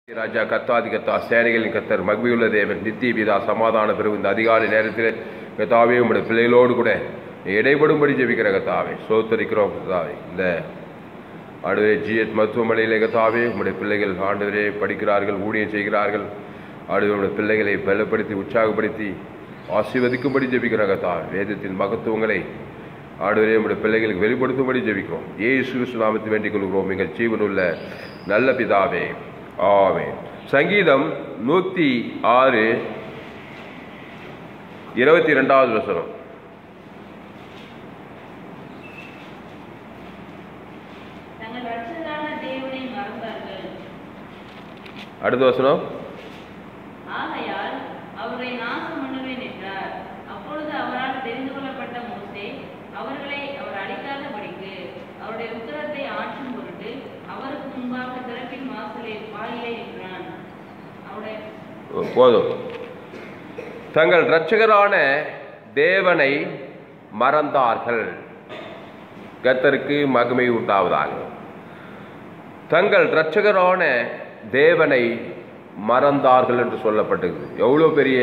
ராஜா கத்தாதி கத்தா சேனைகளின் கத்தர் மகிமையுள்ள தேவன் நித்திய பிதா சமாதான பிறகு இந்த அதிகாலை நேரத்தில் கத்தாவே உங்களுடைய பிள்ளைகளோடு கூட இடைபடும்படி ஜெபிக்கிற கத்தாவே சோத்தரிக்கிறோம் கத்தாவே. இந்த ஆண்டவரே ஜிஎச் மருத்துவமனையிலே கத்தாவே உங்களுடைய பிள்ளைகள் ஆண்டவரே படிக்கிறார்கள், ஊழியம் செய்கிறார்கள். ஆண்டவருடைய பிள்ளைகளை பலப்படுத்தி உற்சாகப்படுத்தி ஆசீர்வதிக்கும்படி ஜெபிக்கிற கத்தாவே. வேதத்தின் மகத்துவங்களை ஆண்டவரே உங்களுடைய பிள்ளைகளுக்கு வெளிப்படுத்தும்படி ஜெபிக்கிறோம். இயேசு கிறிஸ்து நாமத்தில் வேண்டிக் கொள்கிறோம் எங்கள் ஜீவனுள்ள நல்ல பிதாவே, ஆமென். சங்கீதம் 106 22வது வசனம். அடுத்த வசனம். ஆகையால் அவரை நாசம் பண்ணுவேன் என்றார். அப்பொழுது அவரால் தெரிந்து கொள்ளப்பட்ட மோசே அவர்களை அவர் அழிக்காதபடிக்கு அவருடைய உத்தரத்தை ஆற்றும் பொருட்டு அவருக்கு முன்பாக திறப்பின் வாயிலே நின்றான். போதும். தங்கள் இரட்சகரான தேவனை மறந்தார்கள். கர்த்தருக்கு மகிமை உண்டாவதாக. தங்கள் இரட்சகரான தேவனை மறந்தார்கள் என்று சொல்லப்பட்டது. எவ்வளோ பெரிய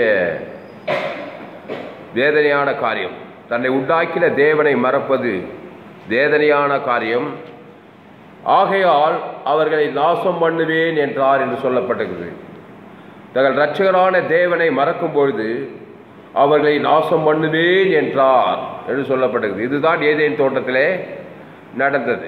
வேதனையான காரியம். தன்னை உண்டாக்கின தேவனை மறப்பது வேதனையான காரியம். ஆகையால் அவர்களை நாசம் பண்ணுவேன் என்றார் என்று சொல்லப்பட்டது. தங்கள் இரட்சகரான தேவனை மறக்கும் பொழுது அவர்களை நாசம் பண்ணுவேன் என்றார் என்று சொல்லப்பட்டது. இதுதான் ஏதேன் தோட்டத்திலே நடந்தது.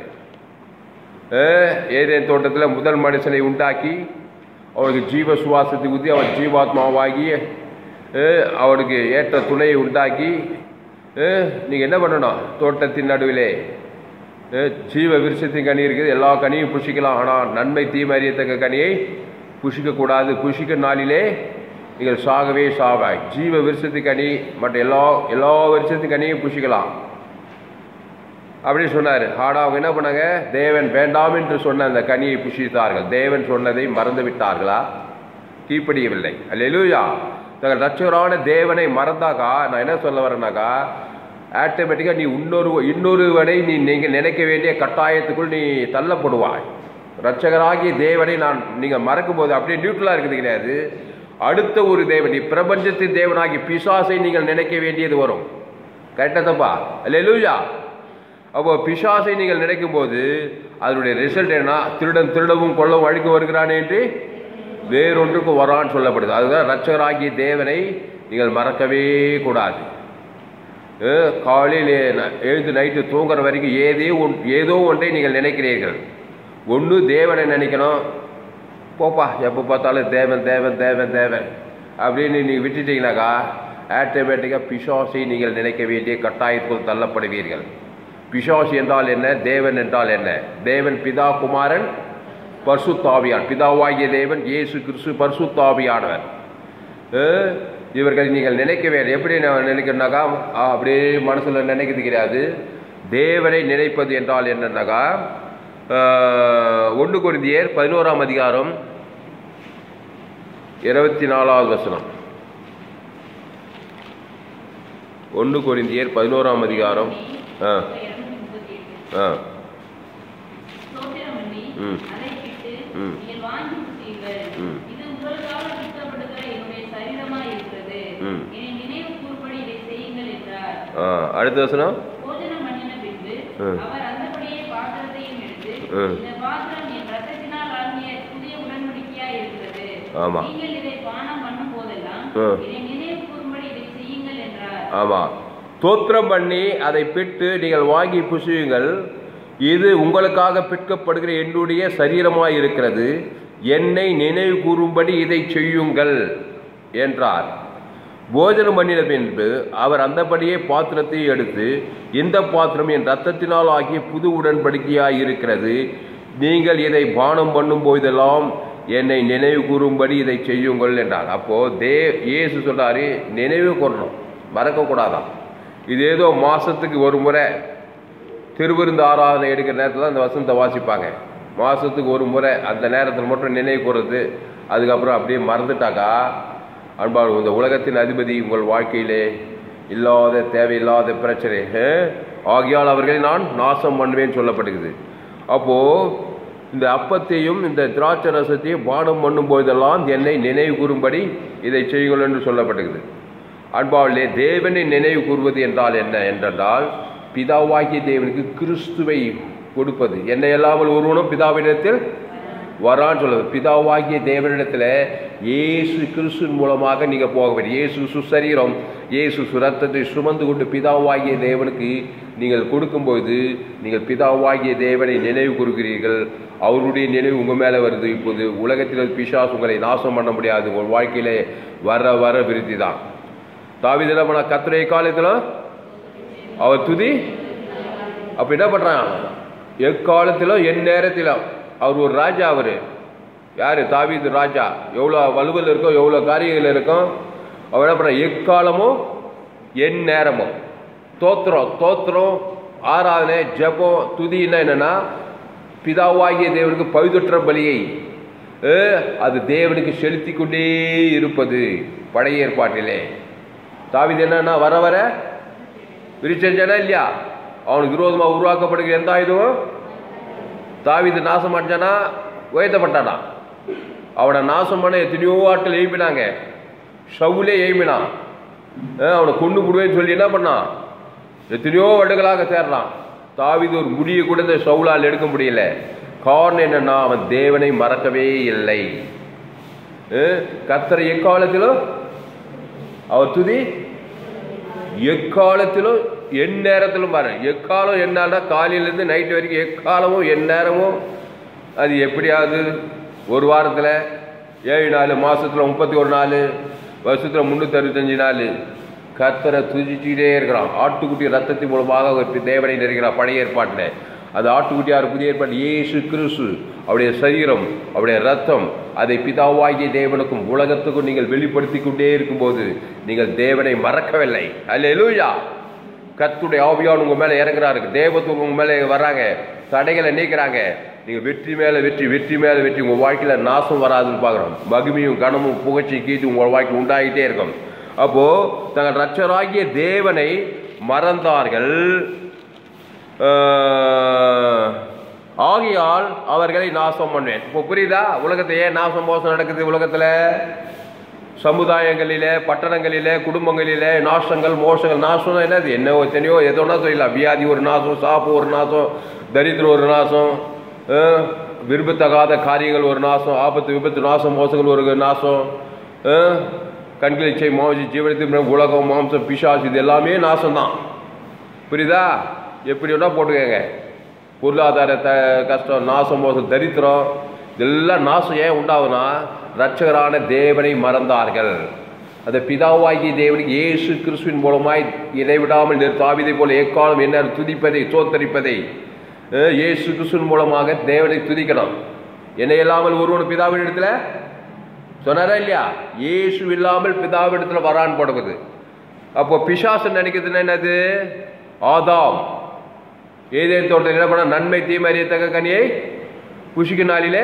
ஏதேன் தோட்டத்தில் முதல் மனுஷனை உண்டாக்கி அவருக்கு ஜீவ சுவாசத்தை ஊற்றி அவர் ஜீவாத்மாவாகி அவருக்கு ஏற்ற துணையை உண்டாக்கி நீங்கள் என்ன பண்ணணும்? தோட்டத்தின் நடுவிலே ஜீவ விருட்சத்தின் கனி இருக்குது, எல்லா கனியும் புஷிக்கலாம். ஆனால் நன்மை தீமை அறியத்தக்க கனியை புஷிக்கக்கூடாது. புஷிக்க நாளிலே நீங்கள் சாகவே சாவாய். ஜீவ விருட்சத்தின் கனி மற்ற எல்லா விருட்சத்தின் கனியும் புஷிக்கலாம் அப்படின்னு சொன்னார். ஆனால் அவங்க என்ன பண்ணாங்க? தேவன் வேண்டாம் என்று சொன்ன அந்த கனியை புஷித்தார்கள். தேவன் சொன்னதை மறந்து விட்டார்களா? கீழ்ப்படியவில்லை. அல்லேலூயா. தங்கள் இரட்சகரான தேவனை மறந்தாக்கா நான் என்ன சொல்ல வரேன்னாக்கா, ஆட்டோமேட்டிக்காக நீ இன்னொருவனை நீங்கள் நினைக்க வேண்டிய கட்டாயத்துக்குள் நீ தள்ளப்படுவாய். இரட்சகராகிய தேவனை நீங்கள் மறக்கும் போது அப்படியே நியூட்ரலாக இருக்குது கிடையாது. அடுத்த ஒரு தேவன், நீ பிரபஞ்சத்தின் தேவனாகி பிசாசை நீங்கள் நினைக்க வேண்டியது வரும். கரெக்டாக தப்பா? அல்லேலூயா. அப்போ பிசாசை நீங்கள் நினைக்கும் போது அதனுடைய ரிசல்ட் என்ன? திருடன் திருடவும் கொல்லவும் அழிக்க வருகிறானே என்று வேறொன்றுக்கு வரான்னு சொல்லப்படுது. அதுதான் இரட்சகராகிய தேவனை நீங்கள் மறக்கவே கூடாது. காலையில் எழுந்து நைட்டு தூங்குற வரைக்கும் ஏதோ ஒன்றை நீங்கள் நினைக்கிறீர்கள். ஒன்று தேவனை நினைக்கணும். போப்பா எப்போ பார்த்தாலும் தேவன் தேவன் தேவன் தேவன் அப்படின்னு நீங்கள் விட்டுட்டீங்கன்னாக்கா ஆட்டோமேட்டிக்காக பிசாசை நீங்கள் நினைக்க வேண்டிய கட்டாயத்துக்குள் தள்ளப்படுவீர்கள். பிசாசு என்றால் என்ன? தேவன் என்றால் என்ன? தேவன் பிதா, குமாரன், பரிசுத்தாவியான். பிதாவாகிய தேவன் இயேசு கிறிஸ்து பரிசுத்தாவியானவர். இவர்கள் நீங்கள் நினைக்க வேண்டும். எப்படி நினைக்கணுனாக்கா அப்படியே மனசில் நினைக்கிறது கிடையாது. தேவனை நினைப்பது என்றால் என்னன்னாக்கா 1 கொரிந்தியர் 11ஆம் அதிகாரம் 24வது வசனம். 1 கொரிந்தியர் 11ஆம் அதிகாரம் அடுத்த வசனம். ஆமா ஆமா. தோத்திரம் பண்ணி அதை பிட்டு நீங்கள் வாங்கி புசியுங்கள். இது உங்களுக்காக பிற்கப்படுகிற என்னுடைய சரீரமாய் இருக்கிறது. என்னை நினைவு கூறும்படி இதை செய்யுங்கள் என்றார். போஜனம் பண்ணின பின்பு அவர் அந்தபடியே பாத்திரத்தை எடுத்து, இந்த பாத்திரம் என் இரத்தத்தினால் ஆகிய புது உடன்படிக்கையாய் இருக்கிறது. நீங்கள் இதை பானம் பண்ணும் போதெல்லாம் என்னை நினைவு கூறும்படி இதை செய்யுங்கள் என்றார். அப்போது இயேசு சொல்றாரு, நினைவு கூறணும், மறக்கக்கூடாதான். இது ஏதோ மாதத்துக்கு ஒரு முறை திருவிருந்து ஆராதனை எடுக்கிற நேரத்தில் அந்த வசனத்தை வாசிப்பாங்க. மாதத்துக்கு ஒரு முறை அந்த நேரத்தில் மட்டும் நினைவு கூறுறது. அதுக்கப்புறம் அப்படியே மறந்துட்டாக்கா அன்பான இந்த உலகத்தின் அதிபதி உங்கள் வாழ்க்கையிலே இல்லாத தேவையில்லாத பிரச்சனை ஆகியால் அவர்களை நான் நாசம் பண்ணுவேன் சொல்லப்படுகிறது. அப்போது இந்த அப்பத்தையும் இந்த திராட்சை ரசத்தையும் பானம் பண்ணும் போதெல்லாம் என்னை நினைவு கூறும்படி இதை செய்யுங்கள் என்று சொல்லப்பட்டிருக்குது. அன்பாவிலே, தேவனை நினைவு கூறுவது என்றால் என்ன என்றால், பிதாவாகிய தேவனுக்கு கிறிஸ்துவை கொடுப்பது. என்னை இல்லாமல் ஒருவனும் பிதாவினிடத்தில் வரான்னு சொல்லுது. பிதாவாகிய தேவனிடத்தில் இயேசு கிறிஸ்துவின் மூலமாக நீங்கள் போக வேண்டும். இயேசு சுசரீரம், இயேசு ரத்தத்தை சுமந்து கொண்டு பிதாவாகிய தேவனுக்கு நீங்கள் கொடுக்கும்போது நீங்கள் பிதாவாகிய தேவனை நினைவு கூறுகிறீர்கள். அவருடைய நினைவு உங்கள் மேலே வருது. இப்போது உலகத்தில் பிசாசு உங்களை நாசம் பண்ண முடியாது. உங்கள் வாழ்க்கையிலே வர வர விருத்தி தான். தாவீது என்ன பண்ண, கர்த்தருடைய காலத்தில் அவர் துதி. அப்போ என்ன பண்ணுறான், எக்காலத்திலும் என் நேரத்திலும். அவர் ஒரு ராஜா. அவர் யார்? தாவீது ராஜா. எவ்வளோ வலுவல் இருக்கும், எவ்வளோ காரியங்கள் இருக்கும். அவர் என்ன பண்ணுறான், எக்காலமும் என் நேரமும் தோத்திரம் ஆராதனை ஜெபம் துதின்னா என்னன்னா, பிதாவாகிய தேவனுக்கு பவித்திர பலியை அது தேவனுக்கு செலுத்தி கொண்டே இருப்பது. பழைய ஏற்பாட்டிலே தாவீது என்னன்னா, வர வர விரிச்செஞ்சானா இல்லையா, அவனுக்கு விரோதமாக உருவாக்கப்படுகிற எந்த ஆயுதமும் தாவீது நாசம் அடைஞ்சானா, உயர்த்தப்பட்டானா. அவனை நாசம் பண்ண எத்தனையோ ஆட்கள் எழுப்பினாங்க. சவுலே எழுப்பினான். அவனை கொண்டு விடுவேன்னு சொல்லி என்ன பண்ணான், எத்தனையோ வருடங்களாக தேடுறான். தாவீது ஒரு முடியை கூட இந்த சவுலால் எடுக்க முடியல. காரணம் என்னன்னா, அவன் தேவனை மறக்கவே இல்லை. கர்த்தரை எக்காலத்திலும் அவர் துதி, எக்காலத்திலும் என் நேரத்திலும் பாரு. எக்காலம் என்னன்னா, காலையிலேருந்து நைட்டு வரைக்கும் எக்காலமும் என் நேரமும். அது எப்படியாவது ஒரு வாரத்தில் 7 நாள், மாதத்தில் 31 நாள், வருஷத்தில் 365 நாள் கர்த்தரை துதிச்சுக்கிட்டே இருக்கிறான். ஆட்டுக்குட்டி ரத்தத்தின் மூலமாக ஒரு தேவனை நெருங்கிறான். பழைய ஏற்பாட்டில் அது ஆட்டுக்குட்டியார். புதிய ஏற்பாடு இயேசு கிறிஸ்து, அவருடைய சரீரம், அவருடைய ரத்தம், அதை பிதாவாகிய தேவனுக்கும் உலகத்துக்கும் நீங்கள் வெளிப்படுத்தி கொண்டே இருக்கும்போது நீங்கள் தேவனை மறக்கவில்லை. அல்லேலூயா. கர்த்தருடைய ஆவியானவர் உங்கள் மேலே இறங்குறாரு. தேவத்துவம் உங்கள் மேலே வராங்க. தடைகளை நீக்கிறாங்க. நீங்கள் வெற்றி மேலே வெற்றி, வெற்றி மேலே வெற்றி. உங்கள் வாழ்க்கையில் நாசம் வராதுன்னு பார்க்குறோம். மகிமையும் கனமும் புகழ்ச்சி கீழ்த்து உங்கள் வாழ்க்கை உண்டாகிட்டே இருக்கும். அப்போது தங்கள் இரட்சகராகிய தேவனை மறந்தார்கள். ஆகையால் அவர்களை நாசம் பண்ணுவேன். இப்போ புரியுதா? உலகத்தை ஏன் நாசம் மோசம் நடக்குது? உலகத்தில் சமுதாயங்களிலே, பட்டணங்களிலே, குடும்பங்களிலே நாசங்கள் மோசங்கள். நாசம் என்னது? என்ன எத்தனையோ எதோனா சொல்லலாம். வியாதி ஒரு நாசம், சாப்பு ஒரு நாசம், தரித்திரம் ஒரு நாசம், விரும்பத்தகாத காரியங்கள் ஒரு நாசம், ஆபத்து விபத்து நாசம் மோசங்கள் ஒரு நாசம், கண்களிச்சை மாசி ஜீவனத்தின் உலகம் மாம்சம் பிசாசு, இது எல்லாமே நாசம்தான். புரியுதா? எப்படி வேணா போட்டுக்கங்க. பொருளாதார கஷ்டம், நாசம் மோசம், தரித்திரம், இதெல்லாம் நாசம் ஏன் உண்டாகுனா, இரட்சகரான தேவனை மறந்தார்கள். அந்த பிதாவாகிய தேவனுக்கு இயேசு கிறிஸ்துவின் மூலமாய் இடைவிடாமல் தாவீதை போல எக்காலம் என்ன துதிப்பதை சோத்தரிப்பதை இயேசு கிறிஸ்துவின் மூலமாக தேவனை துதிக்கணும். என்னை இல்லாமல் ஒருவன் பிதாவின் இடத்துல சொன்னாரா இல்லையா? இயேசு இல்லாமல் பிதாவின் இடத்துல வரான் போடுவது. அப்போ பிசாசு நினைக்கிறதுன்னா என்னது? ஆதாம் ஏதேன் தோட்டத்தில் என்ன பண்ண, நன்மை தீமை அறியத்தக்க கனியை புசிக்க நாளிலே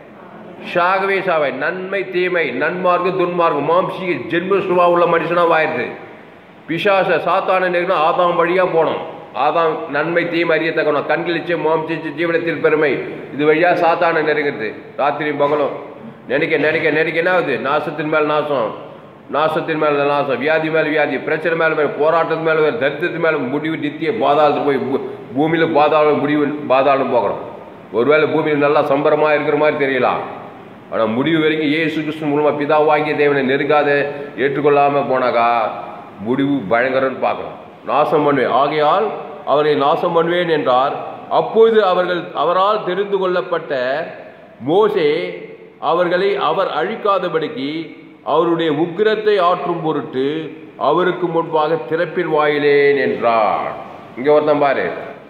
சாகவே சாவாய். நன்மை தீமை, நன்மார்க்கு துன்மார்க்கு, மாம்சிக ஜென்ம சுபா உள்ள மனுஷனாக ஆயிடுது. பிசாச சாத்தான ஆதாம் வழியாக போனோம். ஆதாம் நன்மை தீமை அறியத்தக்கணும், கண்களிச்சு மாம்சிச்சு ஜீவனத்தில் பெருமை, இது வழியாக சாத்தான நெருங்குறது. ராத்திரி பகலும் நினைக்க நினைக்க நினைக்க என்ன ஆகுது? நாசத்தின் மேல் நாசம், நாசத்தின் மேலே நாசம், வியாதி மேலே வியாதி, பிரச்சனை மேலே போராட்டத்து மேலே, தரித்திரத்து மேலே முடிவு, நித்திய பாதாளத்துக்கு போய் பூமியில் பாதாளம் முடிவு, பாதாளம் போகிறோம். ஒருவேளை பூமியில் நல்லா சம்பரமாக இருக்கிற மாதிரி தெரியலாம். ஆனால் முடிவு வரைக்கும் இயேசு கிறிஸ்து மூலமாக பிதாவாகிய தேவனை நெருங்காத ஏற்றுக்கொள்ளாமல் போனாக்கா முடிவு பயங்கரன்னு பார்க்குறோம். நாசம் பண்ணுவேன். ஆகையால் அவரை நாசம் பண்ணுவேன் என்றார். அப்போது அவரால் தெரிந்து கொள்ளப்பட்ட மோசே அவர்களை அவர் அழிக்காதபடிக்கு அவருடைய உக்கிரத்தை ஆற்றும் பொருட்டு அவருக்கு முன்பாக திறப்பில் வாயிலேன் என்றார். இங்கே ஒருத்தன் பாரு,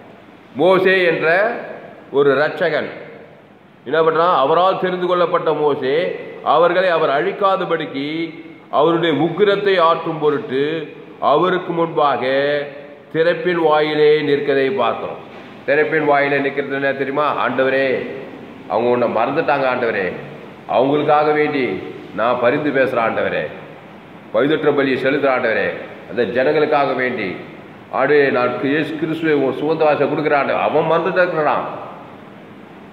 மோசே என்ற ஒரு இரட்சகன் என்ன பண்றான்? அவரால் தெரிந்து கொள்ளப்பட்ட மோசே அவர்களை அவர் அழிக்காதபடிக்கு அவருடைய உக்கிரத்தை ஆற்றும் பொருட்டு அவருக்கு முன்பாக திறப்பின் வாயிலே நிற்கதை பார்க்கிறோம். திறப்பின் வாயிலே நிற்கிறது என்ன தெரியுமா? ஆண்டவரே, அவங்க உன்னை மறந்துட்டாங்க ஆண்டவரே, அவங்களுக்காக வேண்டி நான் பரிந்து பேசுகிறேன் ஆண்டவரே, பவித்திர பலியை செலுத்துகிற ஆண்டவரே, அந்த ஜனங்களுக்காக வேண்டி ஆண்டு நான் இயேசு கிறிஸ்துவை சுகந்த வாசை கொடுக்குறான். அவன் மறந்துட்டு இருக்கிறான்.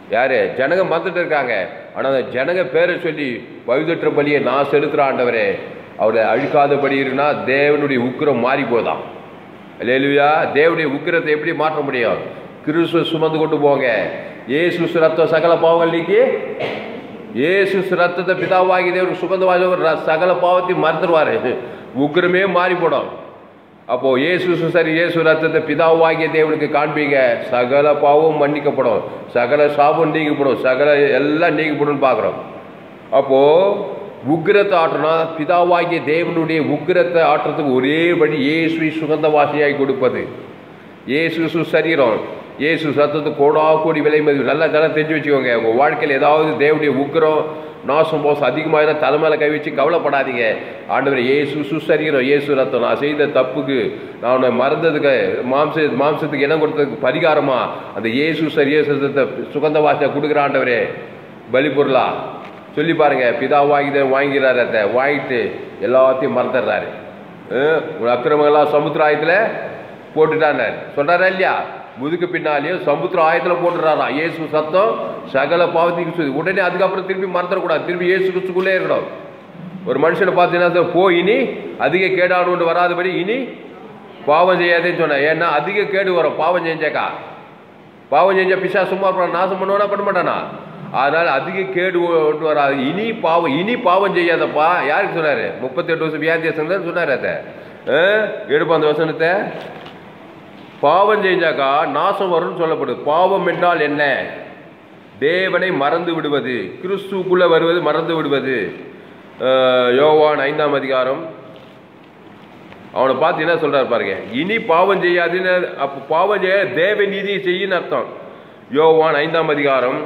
யாரு? ஜனங்க மறந்துட்டு இருக்காங்க. ஆனால் அந்த ஜனங்க பேரை சொல்லி வழிதற்ற பலியை நான் செலுத்துகிற ஆண்டவரே, அவரை அழிக்காதபடி இருந்தா தேவனுடைய உக்கிரம் மாறி போதான். அல்லேலூயா. தேவனுடைய உக்கிரத்தை எப்படி மாற்ற முடியும்? கிறிஸ்துவை சுமந்து கொண்டு போங்க. இயேசு ரத்தம் சகல பாவங்கள் நீக்கி, இயேசு ரத்தத்தை பிதாவாகி தேவன் சுமந்து சகல பாவத்தையும் மறந்துடுவாரு. உக்கிரமே மாறி போடும். அப்போ இயேசு சரி, இயேசு ரத்தத்தை பிதாவாகிய தேவனுக்கு காண்பீங்க, சகல பாவம் மன்னிக்கப்படும், சகல சாபம் நீக்கப்படும், சகல எல்லாம் நீக்கப்படும் பார்க்குறோம். அப்போ உக்கிரத்தை ஆற்றணும். பிதாவாகிய தேவனுடைய உக்கிரத்தை ஆற்றத்துக்கு ஒரே வழி இயேசுவை சுகந்த வாசியாய் கொடுப்பது. இயேசு சரீரம், இயேசு சத்தத்து கோடி விலை மதிப்பு. நல்லா தெரிஞ்சு வச்சுக்கோங்க. உங்கள் வாழ்க்கையில் ஏதாவது தேவனுடைய உக்கிரம் நாசம் மோசம் அதிகமாக தலைமையில கை வச்சு கவலைப்படாதீங்க. ஆண்டவர் இயேசு சுசரீரம், இயேசு ரத்தம், நான் செய்த தப்புக்கு, நான் மறந்ததுக்கு, மாம்சத்துக்கு இடம் கொடுத்ததுக்கு பரிகாரமா அந்த இயேசு சரீரத்தை சுகந்த வாசியா கொடுக்குற ஆண்டவரே பலி பொருளா சொல்லி பாருங்க. பிதாவாகி வாங்கிறாரு, அதை வாங்கிட்டு எல்லாத்தையும் மறந்துடுறாரு. அக்கிரமங்கள்லாம் சமுத்திர ஆயத்தில் போட்டுட்டாரு சொல்றாரா இல்லையா? முதுக்கு பின்னாலேயும் சமுத்திர ஆயத்தில் போட்டுறாரா. இயேசு சத்தம் சகல பாவத்துக்கு சொல்லி உடனே அதுக்கப்புறம் திரும்பி மறந்துடக்கூடாது. திரும்பி இயேசு கிறிஸ்துக்குள்ளே இருக்கணும். ஒரு மனுஷனை பார்த்தீங்கன்னா போய் இனி அதிக கேடானு வராதபடி இனி பாவம் செய்யாதேன்னு சொன்னேன். ஏன்னா அதிக கேடு வரும் பாவம் செஞ்சாக்கா. பாவம் செஞ்சா பிசா சும்மா இருப்பான், நாசம் பண்ணுவானா பண்ண மாட்டானா? அதனால அதிக கேடு ஒன்று வராது. இனி பாவம் செய்யாதப்பா. யாருக்கு சொன்னாரு? 38 வருஷம் வியாதியசன் தான் சொன்னார். அதை எடுப்போம் அந்த வசனத்தை. பாவம் செஞ்சாக்கா நாசம் வரும்னு சொல்லப்படுது. பாவம் என்றால் என்ன? தேவனை மறந்து விடுவது, கிறிஸ்துக்குள்ள வருவது மறந்து விடுவது. யோவான் 5ஆம் அதிகாரம் அவனை பார்த்து என்ன சொல்றாரு பாருங்க. இனி பாவம் செய்யாதுன்னு, அப்போ பாவம் செய்ய தேவ நீதியை செய்யின்னு அர்த்தம். யோவான் 5ஆம் அதிகாரம்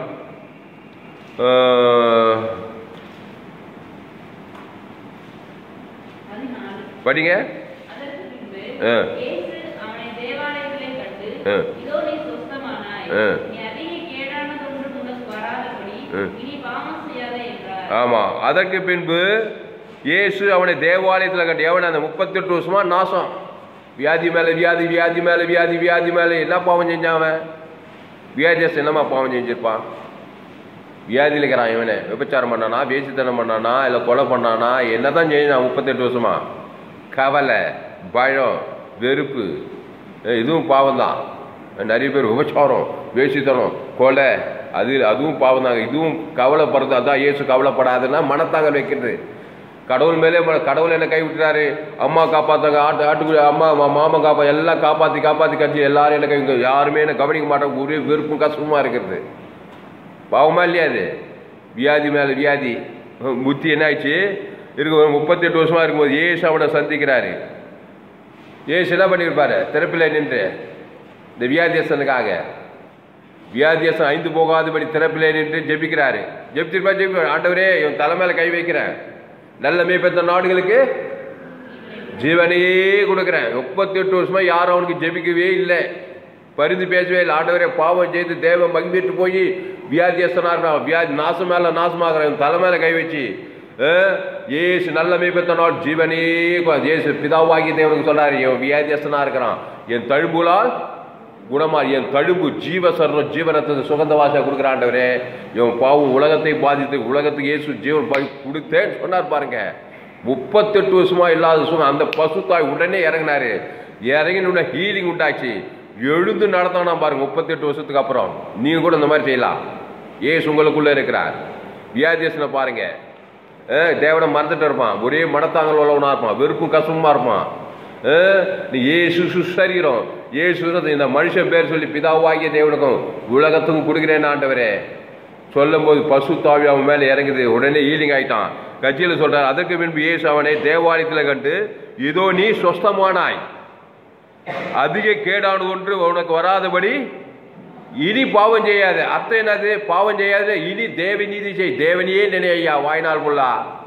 படிங்க. ஆமா. அதற்கு பின்பு இயேசு அவனை தேவாலயத்தில் கட்டி, அவனை அந்த 38 வருஷமா நாசம், வியாதி மேல வியாதி, வியாதி மேல வியாதி, வியாதி மேல என்ன பாவம் செஞ்சான் அவன்? வியாதியஸ் என்னமா பாவம் செஞ்சிருப்பான்? வியாதியில் இருக்கிறான். இவனை விபச்சாரம் பண்ணானா, வேசித்தனம் பண்ணானா, இல்லை கொலை பண்ணானா, என்னதான் செஞ்சான் 38 வருஷமா? கவலை, பயம், வெறுப்பு, இதுவும் பாவம் தான். நிறைய பேர் விபச்சாரம், வேசித்தனம், கொலை, அதுவும் பாவம் தாங்க. இதுவும் கவலைப்படுறது. அதான் இயேசு கவலைப்படாதுன்னா மனத்தாங்கல் வைக்கிறது. கடவுள் மேலே கடவுள் என்ன கை விட்டுறாரு? அம்மா காப்பாத்தாங்க, ஆட்டுக்குள்ள அம்மா மாமா எல்லாம் காப்பாற்றி கட்சி எல்லாரும் என்ன கை, யாருமே என்ன கவனிக்க மாட்டாங்க. ஒரே வெறுப்பும் கஷ்டமா இருக்கிறது. பாவமா இல்லையா? அது வியாதி மேலே வியாதி. முத்தி என்ன ஆயிடுச்சு? இருக்கு 38 வருஷமா இருக்கும்போது இயேசு அவனை சந்திக்கிறாரு. இயேசு என்ன பண்ணியிருப்பாரு? திறப்பில் நின்று இந்த வியாதியசனுக்காக, வியாதியசன் 5 போகாதபடி திறப்பிலே நின்று ஜெபிக்கிறாரு. ஜெபிச்சிருப்பா. ஆண்டவரே, இவன் தலைமையில கை வைக்கிறேன், நல்ல மேய்ப்பெற்ற நாடுகளுக்கு ஜீவனையே கொடுக்குறேன். 38 வருஷமா யாரும் அவனுக்கு ஜெபிக்கவே இல்லை, பரிந்து பேசவே இல்லை. ஆண்டவரே, பாவம் செய்து தேவ மகிழ்ந்துட்டு போய் வியாதியசனா இருக்கிறான், வியாதி நாசம் மேல நாசமாகறான், தலைமையில கை வச்சு இயேசு நல்ல மேய்ப்பெற்ற நாள் ஜீவனே. இயேசு பிதாவாகி தேவனுக்கு சொன்னாரு, இவன் வியாதியசனா இருக்கிறான், என் தழும்புலால் குணமா, என் தழும்பு ஜீவசரணம், ஜீவனத்தை சுகந்த வாசா கொடுக்குறாண்டவரே. இவன் பாவம் உலகத்தை பாதித்து உலகத்துக்கு இயேசு ஜீவன் கொடுத்தேன்னு சொன்னார் பாருங்க. 38 வருஷமா இல்லாத சுகம் அந்த பசுத்தாய் உடனே இறங்கினாரு. இறங்கின ஹீலிங் உண்டாச்சு, எழுந்து நடத்தானா பாருங்க. 38 வருஷத்துக்கு அப்புறம் நீங்க கூட இந்த மாதிரி செய்யலாம். இயேசு உங்களுக்குள்ள இருக்கிறார். வியாதியசனை பாருங்க, தேவனை மறந்துட்டு இருப்பான், ஒரே மனத்தாங்கல் உள்ளவனா இருப்பான், வெறுப்பும் கஷ்டமா இருப்பான். இயேசு சுசரீரம், இயேசு இந்த மனுஷன் பேர் சொல்லி பிதாவாகிய தேவனுக்கும் உலகத்துக்கும் கொடுக்கிறேன் ஆண்டவரே சொல்லும் போது பசுத்தாவி அவன் மேல இறங்குது. உடனே ஹீலிங் ஆயிட்டான். கட்சியில் சொல்றார். அதற்கு பின்பு இயேசு அவனை தேவாலயத்தில் கண்டு, இதோ நீ சொஸ்தமானாய், அதிக கேடானு ஒன்று உனக்கு வராதபடி இனி பாவம் செய்யாத. அர்த்தம் என்னது? பாவம் செய்யாத, இனி தேவ நீதி செய். தேவனையே நினை ஐயா, வாய்நாள் ஃபுல்லா.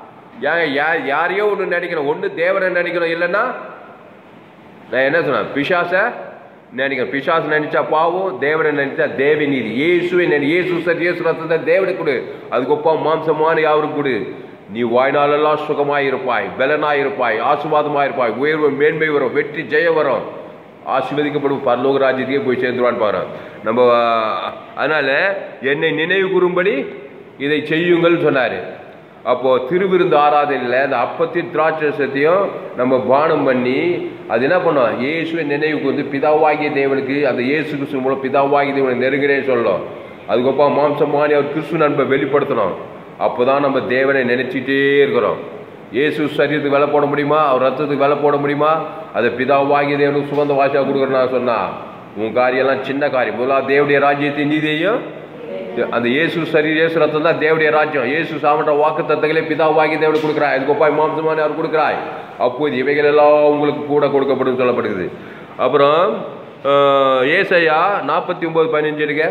யாரையோ ஒன்று நினைக்கணும், ஒன்று தேவனை நினைக்கணும், இல்லைன்னா நான் என்ன சொன்னேன், பிசாச நினைக்கிறேன். பிசாசு நினைச்சா பாவம், தேவனை நினைச்சா தேவ நீதி. இயேசுவை இயேசு ரத்தத்தை தேவனுக்கு கொடு, அதுக்கு ஒப்பா மாம்சமான யாருக்கு கொடு. நீ வாழ்நாளெல்லாம் சுகமாயிருப்பாய், பலனாயிருப்பாய், ஆசீர்வாதமாயிருப்பாய், உயர்வு மேன்மை வரும், வெற்றி ஜெயம் வரும். ஆசீர்வதிக்கப்படும் பரலோக ராஜ்யத்துக்கே போய் சேர்ந்துருவான்னு பாருங்க. நம்ம அதனால என்னை நினைவு கூறும்படி இதை செய்யுங்கள் சொன்னாரு. அப்போ திருவிருந்து ஆராதனையில் அந்த அப்பத்தின் திராட்சரசத்தையும் நம்ம பானம் பண்ணி அது என்ன பண்ணோம், இயேசுவை நினைவுக்கு வந்து பிதாவாகிய தேவனுக்கு அந்த இயேசு கிறிஸ்து மூலம் பிதாவாகிய தேவனுக்கு நெருங்குறேன்னு சொல்லணும். அதுக்கப்புறம் மாம்சமானி அவர் கிறிஸ்து நண்பை வெளிப்படுத்தணும். அப்போதான் நம்ம தேவனை நினைச்சிட்டே இருக்கிறோம். இயேசு சரீரத்துக்கு வேலை போட முடியுமா, அவர் ரத்தத்துக்கு வேலை போட முடியுமா? அதை பிதாவாகிய தேவனுக்கு சுகந்த வாசியாக கொடுக்குறேன்னா சொன்னா உன் காரியெல்லாம் சின்ன காரியம். முதலாவது தேவனுடைய ராஜ்யத்தை நீதியையும் அந்த இயேசு சரீர இயேசு ரத்தம் தான் தேவனுடைய ராஜ்யம். இயேசு சாமன்ற வாக்கு தத்தங்களே பிதாவாகி தேவனுக்கு கொடுக்குறாய், அதுக்கொப்பாய் மாம்சமான அவர் கொடுக்குறாய். அப்போது இவைகள் எல்லாம் உங்களுக்கு கூட கொடுக்கப்படும் சொல்லப்படுகிறது. அப்புறம் ஏசாயா 49:15 இருக்க.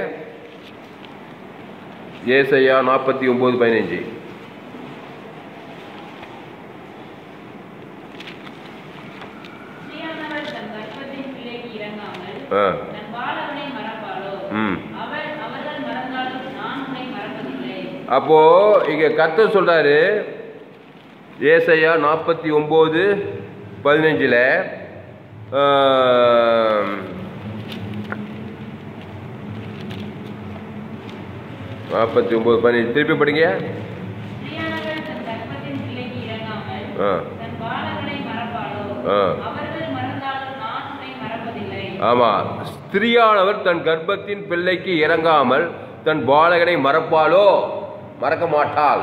ஏசாயா 49:15 அப்போ இங்க கர்த்தர் சொல்றாரு ஏசாயா 49:15 49:15 திருப்பி படிங்க. ஆமா, ஸ்திரியானவர் தன் கர்ப்பத்தின் பிள்ளைக்கு இறங்காமல் தன் பாலகனை மறப்பாளோ? மறக்க மாட்டாள்.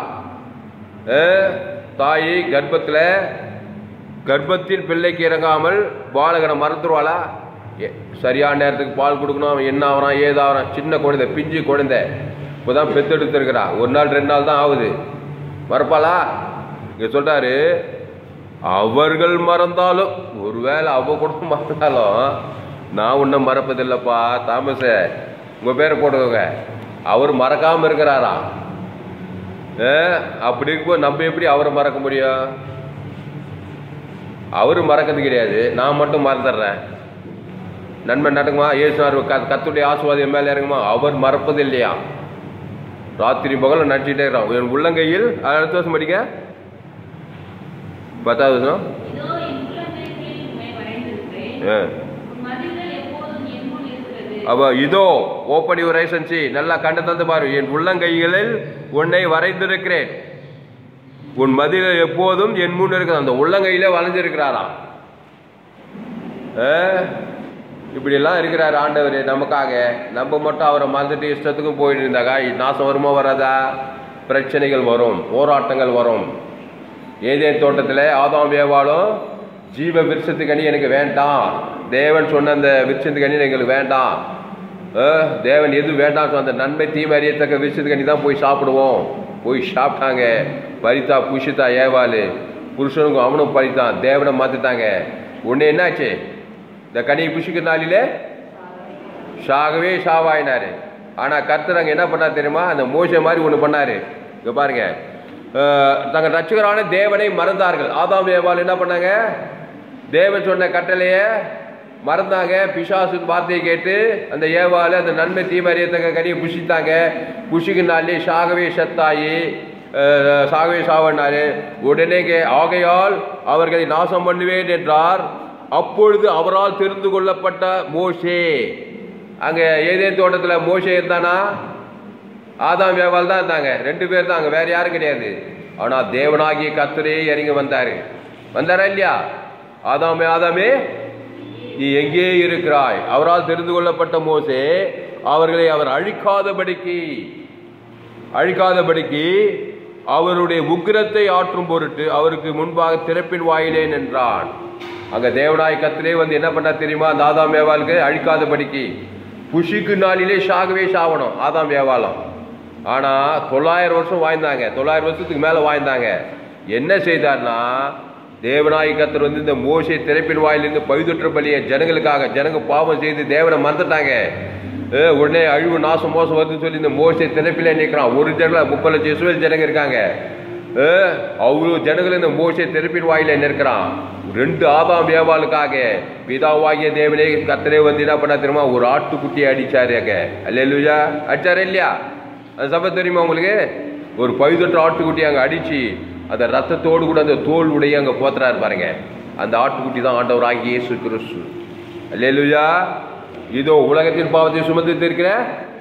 தாய் கர்ப்பத்தின் பிள்ளைக்கு இறங்காமல் பாலகனை மறந்துடுவாளா? சரியான நேரத்துக்கு பால் கொடுக்கணும், என்ன ஆகிறான் ஏதாகிறான், சின்ன குழந்தை பிஞ்சு குழந்தை இப்போதான் பெத்தெடுத்துருக்கிறா, 1 நாள் 2 நாள் தான் ஆகுது, மறப்பாளா? இங்க சொல்றாரு அவர்கள் மறந்தாலும், ஒருவேளை அவ கூட மறந்தாலும் நான் உன்னை மறப்பதில்லைப்பா தாமஸ, உங்க பேரை போட்டுக்கோங்க. அவர் மறக்காம இருக்கிறாரா? அப்படி இருக்கும்போது நம்ம எப்படி அவரை மறக்க முடியும்? அவரு மறக்கிறது கிடையாது, நான் மட்டும் மறந்துடுறேன். நன்மை நடக்குமா? ஏசுனார் கர்த்தருடைய ஆசீர்வாதம் மேலே இறங்குமா? அவர் மறப்பது இல்லையா? ராத்திரி பகல நடிச்சுட்டே இருக்கிறான். என் உள்ளங்கையில் அடுத்த வருஷம் படிக்க 10வது வருஷம் அப்ப இதோ open your eyes and see, நல்லா கண்டு தந்து பாரு, என் உள்ளங்கைகளில் உன்னை வரைந்திருக்கிறேன், உன் மதியில் எப்போதும் என் முன் இருக்குது. அந்த உள்ளங்கையிலே வளைஞ்சிருக்கிறாராம். இப்படி எல்லாம் இருக்கிறார் ஆண்டவர் நமக்காக. நம்ம மட்டும் அவரை மறந்துட்டு இஷ்டத்துக்கும் போயிட்டு இருந்தாக்கா நாசம் வருமா வராதா? பிரச்சனைகள் வரும், போராட்டங்கள் வரும். ஏதேன் தோட்டத்தில் ஆதாம் ஏவாளும் ஜீவ விருட்சத்துக்கனி எனக்கு வேண்டாம், தேவன் சொன்ன அந்த விருட்சத்துக்கனி எங்களுக்கு வேண்டாம், தேவன் எதுவும் வேண்டாம், அந்த நன்மை தீமை அறியத்தக்க விருட்சத்துக்கனி தான் போய் சாப்பிடுவோம். போய் சாப்பிட்டாங்க. பறித்தா புஷித்தா ஏவாள், புருஷனுக்கும் அவனும் பறித்தான், தேவனை மாற்றிட்டாங்க. ஒன்று என்னாச்சு, இந்த கனியை புஷிக்கிற நாளிலே சாகவே சாவாயினாரு. ஆனால் கர்த்தர் அங்கே என்ன பண்ணார் தெரியுமா? அந்த மோசே மாதிரி ஒன்று பண்ணாரு. இங்கே பாருங்க, தங்கள் ரட்சகரான தேவனை மறந்தார்கள். ஆதாம் ஏவாள் என்ன பண்ணாங்க? தேவன் சொன்ன கட்டளையை மறந்தாங்க. பிசாசு வார்த்தையை கேட்டு அந்த ஏவாள் அந்த நன்மை தீமை அறியத்தக்க கனியை புஷித்தாங்க. புஷிக்கு நாளே சாகவே சத்தாயி சாகவே சாவனாரு. உடனே ஆகையால் அவர்களை நாசம் பண்ணுவேன் என்றார். அப்பொழுது அவரால் தெரிந்து கொள்ளப்பட்ட மோசே, அங்கே ஏதேன் தோட்டத்தில் மோசே இருந்தானா? ஆதாம் ஏவாள் தான் இருந்தாங்க, 2 பேர் தான், அங்கே வேற யாரும் கிடையாது. ஆனால் தேவனாகிய கர்த்தரே இறங்கி வந்தாரா இல்லையா? ஆதாமே நீ எங்கே இருக்கிறாய்? அவரால் தெரிந்து கொள்ளப்பட்ட மோசே அவர்களை அவர் அழிக்காதபடிக்கு அவருடைய உக்கிரத்தை ஆற்றும் பொருட்டு அவருக்கு முன்பாக திறப்பின் வாயிலே நின்றான். அங்க தேவனாய் கர்த்தரே வந்து என்ன பண்ணா தெரியுமா? அந்த ஆதாம் ஏவாளுக்கு அழிக்காதபடிக்கு. புஷிக்கு நாளிலே சாகவே சாவணும் ஆதாம் ஏவாளும். ஆனா 900 வருஷம் வாழ்ந்தாங்க, 900 வருஷத்துக்கு மேல வாழ்ந்தாங்க. என்ன செய்தார்னா, தேவனாய் கர்த்தர் வந்து இந்த மோசே திறப்பின் வாயிலிருந்து பழுதற்ற பலியை ஜனங்க பாவம் செய்து தேவனை மறந்துட்டாங்க. உடனே அழிவு நாசம் மோசம் வருதுன்னு சொல்லி இந்த மோசே திறப்பில நிற்கிறான். ஒரு ஜனங்கள 30 லட்சம் இஸ்ரவேல் ஜனங்க இருக்காங்க. அவ்வளோ ஜனங்கள் இந்த மோசே திறப்பின் வாயில நிற்கிறான். 2 ஆதாம் ஏவாளுக்காக பிதாவாகிய தேவனே கர்த்தரே வந்து என்ன பண்ணா தெரியுமா? ஒரு ஆட்டுக்குட்டியை அடிச்சாரு. அல்லேலூயா, அடிச்சாரு இல்லையா? அது சபை தெரியுமா உங்களுக்கு? ஒரு பழுதற்ற ஆட்டுக்குட்டி அங்கே அடிச்சு அந்த ரத்தத்தோடு கூட அந்த தோல் உடைய அங்கே போத்துறாரு பாருங்க. அந்த ஆட்டுக்குட்டி தான் ஆண்டவர் ஆகிய இயேசு கிறிஸ்து. அல்லேலூயா. இதோ உலகத்தின் பாவத்தை சுமந்து இருக்கிற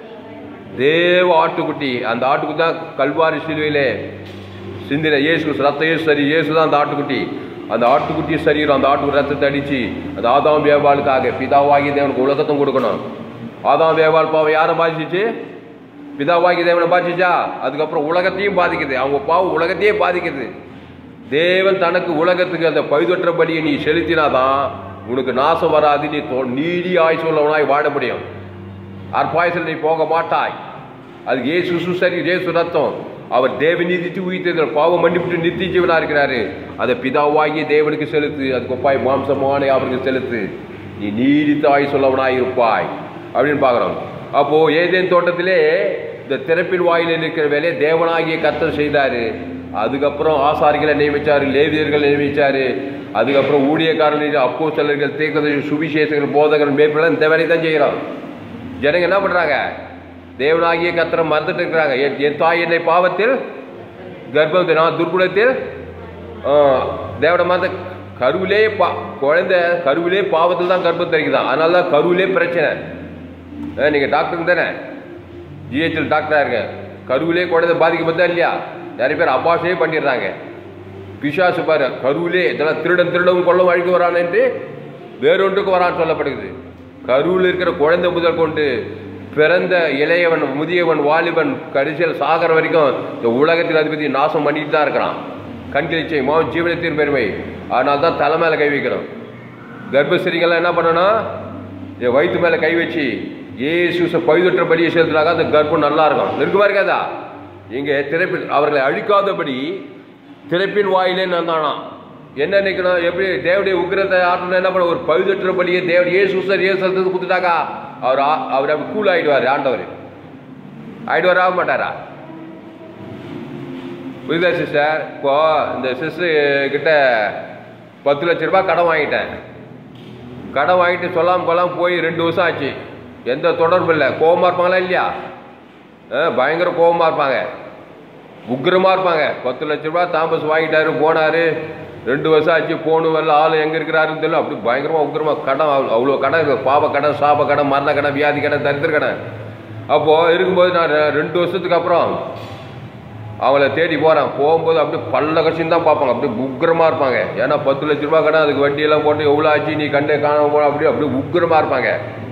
தேவ ஆட்டுக்குட்டி. அந்த ஆட்டுக்குட்டி தான் கல்வாரி சிலுவையிலே சிந்தின இயேசு ரத்த சரி. இயேசு தான் அந்த ஆட்டுக்குட்டி. அந்த ஆட்டுக்குட்டி சரீரம், அந்த ஆட்டு ரத்தத்தை அடிச்சு அந்த ஆதாம் வேவாளுக்காக பிதாவாகி தேவனுக்கு உலகத்தும் கொடுக்கணும். ஆதாம் வேவாள் பாவம் யாரை பாதிச்சிச்சு? பிதாவாகி தேவனை பாதிச்சிச்சா? அதுக்கப்புறம் உலகத்தையும் பாதிக்குது. அவங்க பாவம் உலகத்தையே பாதிக்குது. தேவன் தனக்கு உலகத்துக்கு அந்த பழுதற்றபடியை நீ செலுத்தினாதான் உனக்கு நாசம் வராது. நீ நீடி ஆயுசுள்ளவனாய் வாழ முடியும். அற்பாயசில் நீ போக மாட்டாய். அது இயேசு சரி, இயேசு ரத்தம். அவர் தேவநீதித்து உயிர்த்தெழுதல் பாவ மன்னிப்பு நித்திய ஜீவனா இருக்கிறாரு. அதை பிதாவாகிய தேவனுக்கு செலுத்து. அதுக்கு ஒப்பாய் மாம்சமான அவருக்கு செலுத்து. நீ நீடித்த ஆயுசுள்ளவனாய் இருப்பாய் அப்படின்னு பார்க்குறோம். அப்போ ஏதேன் தோட்டத்திலே இந்த திறப்பின் வாயிலில் இருக்கிற வேலையை தேவனாகிய கர்த்தர் செய்தாரு. அதுக்கப்புறம் ஆசாரிகளை நியமிச்சாரு, லேவியர்களை நியமிச்சாரு. அதுக்கப்புறம் ஊழியக்காரர்கள், அப்போஸ்தலர்கள், தீர்க்கதரிசிகள், சுவிசேஷகர்கள், போதகர்கள், மேற்கொள்ள இந்த வேலையை தான் செய்கிறோம். ஜனங்க என்ன பண்றாங்க? தேவனாகிய கர்த்தரை மறந்துட்டு இருக்கிறாங்க. என் தாய் என்னை பாவத்தில் கர்ப்பத்தில், நான் துர்குணத்தில் தேவனை மறந்து கருவிலே குழந்தை கருவிலே பாவத்தில் தான் கர்ப்பம் தெரிக்குதான். அதனால தான் கருவிலே பிரச்சனை. நீங்கள் டாக்டர் தானே, ஜிஹெச்எல் டாக்டராக இருங்க. கருவிலே குழந்தை பாதிக்கப்பட்டா இல்லையா? நிறைய பேர் அபாஷே பண்ணிடுறாங்க. பிசாசு பாரு கருவிலே இதெல்லாம் திருடவும் கொள்ளவும் அழிக்க வரானு வேறொன்றுக்கு வரான்னு சொல்லப்படுகிறது. கருவில் இருக்கிற குழந்தை முதல் கொண்டு பிறந்த இளையவன், முதியவன், வாலிபன், கடைசியில் சாகர வரைக்கும் இந்த உலகத்தில் அதை பற்றி நாசம் பண்ணிட்டு தான் இருக்கிறான். கண்கிழிச்சை மாவன் ஜீவனத்தின் பெருமை. அதனால தான் தலை மேலே கை வைக்கணும். கர்ப்பஸ்திரிகள்லாம் என்ன பண்ணணும்? வயிற்று மேலே கை வச்சு ஏசு பழுதற்ற படியை செலுத்தினாக்க அந்த கர்ப்பம் நல்லா இருக்கும். இருக்குமா இருக்காதா? இங்கே திறப்பில் அவர்களை அழிக்காதபடி திறப்பின் வாயிலே நந்தானா என்ன நினைக்கணும்? எப்படி தேவடைய உக்கிரத்தை ஆற்றணும்? என்ன பண்ண? ஒரு பழுதற்ற படியை தேவன் ஏசு கொடுத்துட்டாக்கா அவர் அப்படி கூல் ஆகிடுவார். ஆண்டவர் ஆகிடுவார், ஆக மாட்டாரா? புரியுதா சிஸ்டர்? இப்போ இந்த சிஸ்டர் கிட்ட 10 லட்ச ரூபாய் கடன் வாங்கிட்டேன். கடன் வாங்கிட்டு சொல்லாமல் கொள்ளாமல் போய் 2 வருஷம் ஆச்சு. எந்த தொடர்பு இல்லை. கோபமாக இருப்பாங்களா இல்லையா? பயங்கர கோபமாக இருப்பாங்க, உக்கிரமாக இருப்பாங்க. 10 லட்ச ரூபாய் தாமஸ் வாங்கிட்டாரு, போனார். 2 வருஷம் ஆச்சு, போகணும் வரல, ஆள் எங்கே இருக்கிறாருன்னு தெரியல. அப்படி பயங்கரமாக உக்கிரமாக கடன், அவ்வளோ கடன் இருக்குது. பாவ கடன், சாப கடன், மரண கடன், வியாதி கடன், தரித்திர கடன். அப்போது இருக்கும்போது நான் 2 வருஷத்துக்கு அப்புறம் அவங்கள தேடி போகிறேன். போகும்போது அப்படியே பல்ல கட்சின்னு தான் பார்ப்பாங்க. அப்படியே உக்கிரமாக இருப்பாங்க. ஏன்னா 10 லட்ச ரூபா கடன், அதுக்கு வட்டியெல்லாம் போட்டு எவ்வளோ ஆச்சு, நீ கண்டே காணாமல் போன, அப்படியே உக்கிரமாக இருப்பாங்க.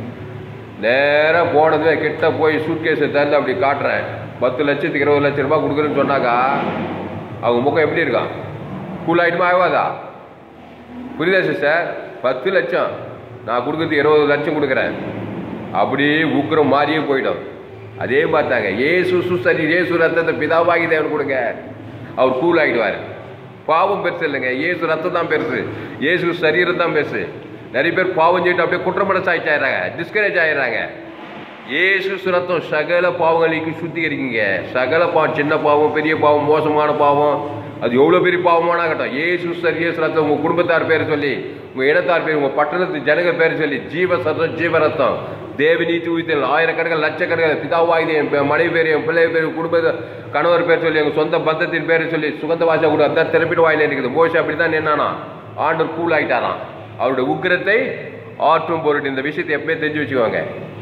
நேராக போனதுமே கிட்ட போய் சூட்கேஸை திறந்து அப்படி காட்டுறேன். 10 லட்சத்துக்கு 20 லட்ச ரூபா கொடுக்குறேன்னு சொன்னாக்கா அவங்க முகம் எப்படி இருக்கான்? கூல் ஆகிட்டுமா ஆகாதா? புரியுதா சிஸ்டர்? 10 லட்சம் நான் கொடுக்குறது 20 லட்சம் கொடுக்குறேன். அப்படி உக்கிரம் மாறியே போயிடும். அதே பார்த்தாங்க ஏசு சரி, ஏசு ரத்தத்தை பிதாவாகி தேவன் கொடுங்க, அவர் கூல் ஆகிடுவார். பாவம் பெருசு இல்லைங்க, ஏசு ரத்தம் தான் பெருசு, ஏசு சரீரம் தான் பெருசு. நிறைய பேர் பாவம் செய்யிட்டு அப்படியே குற்றமனசு ஆயிடுறாங்க, டிஸ்கரேஜ் ஆயிடுறாங்க. ஏசு ரத்தம் சகல பாவங்களுக்கு சுத்திகரிக்குங்க. சகல பாவம், சின்ன பாவம், பெரிய பாவம், மோசமான பாவம், அது எவ்வளோ பெரிய பாவமான கட்டம். ஏசு சரி, ஏசு ரத்தம் உங்கள் குடும்பத்தார் பேர் சொல்லி, உங்கள் இனத்தார் பேர், உங்கள் பட்டணத்து ஜனங்க பேர் சொல்லி, ஜீவ சத்தம், ஜீவ ரத்தம், தேவநீதி உயிர்த்தல், ஆயிரக்கணக்கில் லட்சக்கணக்கில் பிதாவாகி என் மனைவி பேர், என் பிள்ளை பேர், குடும்ப கணவர் பேர் சொல்லி, எங்கள் சொந்த பந்தத்தின் பேரை சொல்லி சுகந்த வாசா கூட அதான் திறப்பிட்டு வாயில இருக்குது. மோசம் அப்படி தான் என்னன்னா ஆண்டவர் கூல் ஆகிட்டாராம். அவருடைய உக்கிரத்தை ஆற்றும் பொருட்டு இந்த விஷயத்தை எப்பயே தெரிஞ்சு வச்சுக்குவாங்க.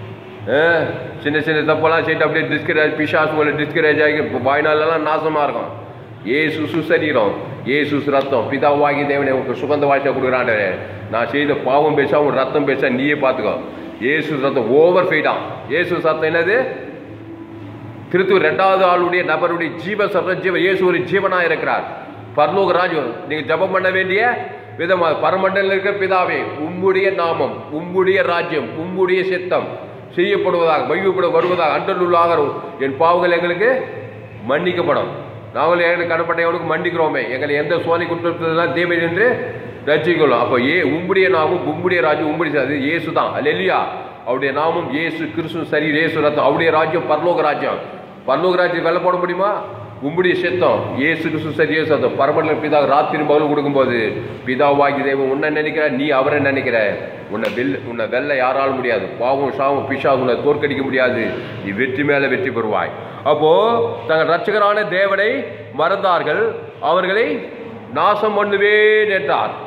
சின்ன சின்ன தப்பெல்லாம் செய்யிட்டு அப்படியே டிஸ்கரேஜ், பிசாசுங்களை டிஸ்கரேஜ் ஆகி வாய்நாளெல்லாம் நாசமாக இருக்கும். ஏசு சுசரீரம், ஏசு ரத்தம், பிதாவாகி தேவனை உங்களுக்கு சுகந்த வாழ்க்கை கொடுக்குறாண்டே. நான் செய்த பாவம் பேசா, உன் ரத்தம் பேசா, நீயே பார்த்துக்கோ. ஏசு ரத்தம் ஓவர் ஃபைடான். ஏசு ரத்தம் என்னது? கிறிஸ்துவ 2வது ஆளுடைய நபருடைய ஜீவ சத்தம். ஜீவ இயேசு ஒரு ஜீவனாக இருக்கிறார். பரலோக ராஜ்யம் நீங்கள் ஜபம் பண்ண வேண்டிய விதமாக, பரமண்டலில் இருக்கிற பிதாவே, உம்முடைய நாமம், உம்முடைய ராஜ்யம், உம்முடைய சித்தம் செய்யப்படுவதாக, மையப்பட வருவதாக, அன்றலுள்ளாக என் பாவங்கள் எங்களுக்கு மன்னிக்கப்படும். நாங்கள் எங்களுக்கு கடப்பட்டவனுக்கு மன்னிக்கிறோமே, எங்களை எந்த சோதனை குற்றத்திலாம் தேவை என்று ரட்சிக்கொள்ளும். அப்போ உம்முடைய நாமம், உம்முடைய ராஜ்யம், உம்முடைய அது இயேசு தான். அல்லேலூயா. அவருடைய நாமம் இயேசு கிறிஸ்து சரி, இயேசு ரத்தம். அவருடைய ராஜ்யம் பரலோக ராஜ்யம். பரலோக ராஜ்யம் வெள்ள போட முடியுமா? உம்முடைய சித்தம், இயேசு கிறிஸ்து சரி, இயேசு ரத்தம். பரமண்டல பிதா ராத்திரி பகல் கொடுக்கும்போது பிதாவாகி தேவன் உன்னை நினைக்கிற, நீ அவரை நினைக்கிற, உன்னை வெல்ல யாராலும் முடியாது. பாவம், சாவம், பிசாசு உன்னை தோற்கடிக்க முடியாது. நீ வெற்றி மேலே வெற்றி பெறுவாய். அப்போ தங்கள் ரட்சகரான தேவனை மறந்தார்கள், அவர்களை நாசம் பண்ணுவேன் என்றார்.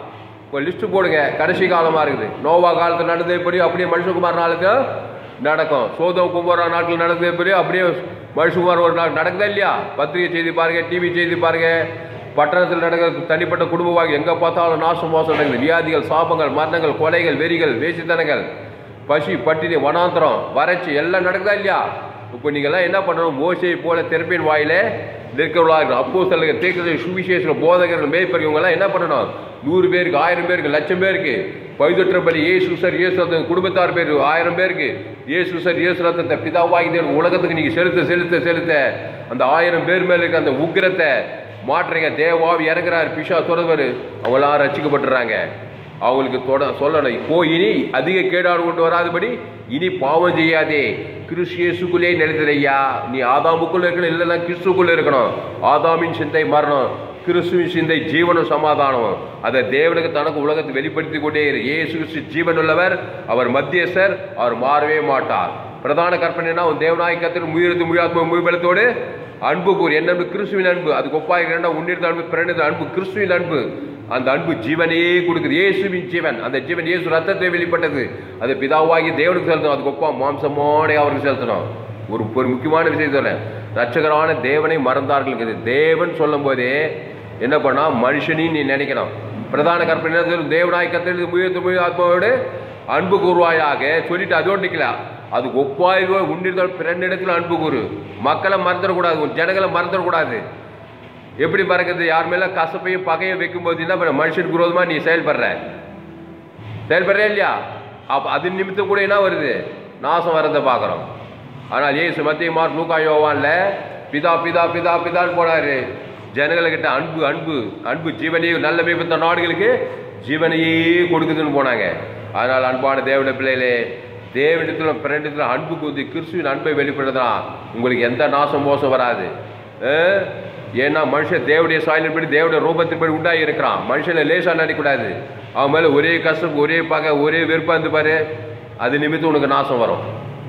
இப்போ லிஸ்ட்டு போடுங்க. கடைசி காலமாக இருக்குது. நோவா காலத்தில் நடந்தது எப்படி அப்படியே மனுஷகுமார் நாளுக்கு நடக்கும். சோதம் குமார நாட்கள் நடந்தது எப்படி அப்படியே மனுஷகுமார் ஒரு நாள் நடக்குதா இல்லையா? பத்திரிகை செய்தி பாருங்க, டிவி செய்தி பாருங்க, பட்டணத்தில் நடக்கிற தனிப்பட்ட குடும்ப வாழ்க்கை எங்கே பார்த்தாலும் நாசம் மோசம் நடக்குது. வியாதிகள், சாபங்கள், மரணங்கள், கொலைகள், வெறிகள், வேசித்தனங்கள், பசி, பட்டினி, வனாந்திரம், வறட்சி எல்லாம் நடக்குதா இல்லையா? இப்போ நீங்கள்லாம் என்ன பண்ணணும்? மோசையை போல திறப்பின் வாயில இருக்கிறவர்களாக அப்போஸ்தலர்கள், தீர்க்கதரிசிகள், சுவிசேஷகர்கள், போதகர்கள், மேய்ப்பர்கள் இவங்கெல்லாம் என்ன பண்ணணும்? 100 பேருக்கு, 1000 பேருக்கு, 1,00,000 பேருக்கு பைதொற்ற பலி இயேசு சார் இயேசு ரத்தம் குடும்பத்தார் பேர் 1000 பேருக்கு இயேசு சார் இயேசு ரத்தத்தை பிதாவாகி தேவன் உலகத்துக்கு நீங்கள் செலுத்த செலுத்த செலுத்த அந்த 1000 பேர் மேலே இருக்க அந்த உக்கிரத்தை மாற்றுறீங்க. தேவாவி இறங்குறாரு, பிஷா தொடர்வர், அவங்களாம் ரசிக்கப்பட்டுறாங்க. அவங்களுக்கு சொல்லணும், இப்போ இனி அதிக கேடாடு கொண்டு வராதபடி இனி பாவம் செய்யாதே, கிறிஸ்து இயேசுக்குள்ளே நிலைத்திரையா. நீ ஆதாமுக்குள்ள இருக்கணும், இல்லைன்னா கிறிஸ்துக்குள்ள இருக்கணும். ஆதாமின் சிந்தை மரணம், கிறிஸ்துவின் சிந்தை ஜீவனும் சமாதானம். அதை தேவனுக்கு தனக்கு உலகத்தை வெளிப்படுத்தி கொண்டே இரு. இயேசு கிறிஸ்து ஜீவன் உள்ளவர், அவர் மத்தியஸ்தர், அவர் மாறவே மாட்டார். பிரதான கற்பனைனா உன் தேவநாயகத்தில் முயற்சி முயாத்ம முயபலத்தோடு அன்பு கூறு. என்ன அன்பு? கிறிஸ்துவின் அன்பு. அதுக்கு ஒப்பாயிருக்கிற உன்னிருந்த அன்பு, பிறந்த அன்பு, கிறிஸ்துவின் அன்பு. அந்த அன்பு ஜீவனையே கொடுக்குது. இயேசுவின் ஜீவன், அந்த ஜீவன் இயேசு ரத்தத்தை வெளிப்பட்டது. அது பிதாவாகி தேவனுக்கு செலுத்தணும். அதுக்கு ஒப்பா மாம்சமோட அவருக்கு செலுத்தணும். ஒரு முக்கியமான விஷயம் சொல்ல, ரட்சகரான தேவனை மறந்தார்கள். தேவன் சொல்லும் போதே என்ன பண்ணா, மனுஷனையும் நீ நினைக்கணும். பிரதான கற்பனை தேவநாயகத்தில் முயற்சி ஆத்மாவோடு அன்பு கூறுவாயாக சொல்லிட்டு அதோடு நிற்கலாம். அதுக்கு ஒப்பாய்வு உன்னிருந்தால் பிறனிடத்தில் அன்பு கூறு. மக்களை மறந்துடக்கூடாது, உன் ஜனங்களை மறந்துடக்கூடாது. எப்படி மறக்கிறது? யார் மேல கசப்பையும் பகையும் வைக்கும்போது என்ன பண்ண? மனுஷனுக்கு விரோதமா நீ செயல்படுற இல்லையா? அப்ப அது நிமித்தம் கூட என்ன வருது? நாசம் வரதை பார்க்கிறோம். ஆனால் இயேசு மத்திய மார்க் லூக்கா யோவான்ல பிதா பிதா பிதா பிதான்னு போனாரு. ஜனங்கள்கிட்ட அன்பு அன்பு அன்பு ஜீவனையே, நல்ல மேய்ப்பந்த நாடுகளுக்கு ஜீவனையே கொடுக்குதுன்னு போனாங்க. அதனால் அன்பான தேவனுடைய பிள்ளைகளே, தேவனிடத்தில் பிறனிடத்தில் அன்பு கூதி கிறிஸ்துவின் அன்பை வெளிப்படுத்தினா உங்களுக்கு எந்த நாசம் மோசம் வராது. ஏன்னா மனுஷன் தேவனுடைய சாயலின்படி தேவனுடைய ரூபத்தின்படி உண்டாகி இருக்கிறான். மனுஷனை லேசா நினைக்கூடாது. அவன் மேலே ஒரே கஷ்டம், ஒரே பகை, ஒரே வெறுப்பா இருந்து பாரு, அது நிமித்தம் உனக்கு நாசம் வரும்.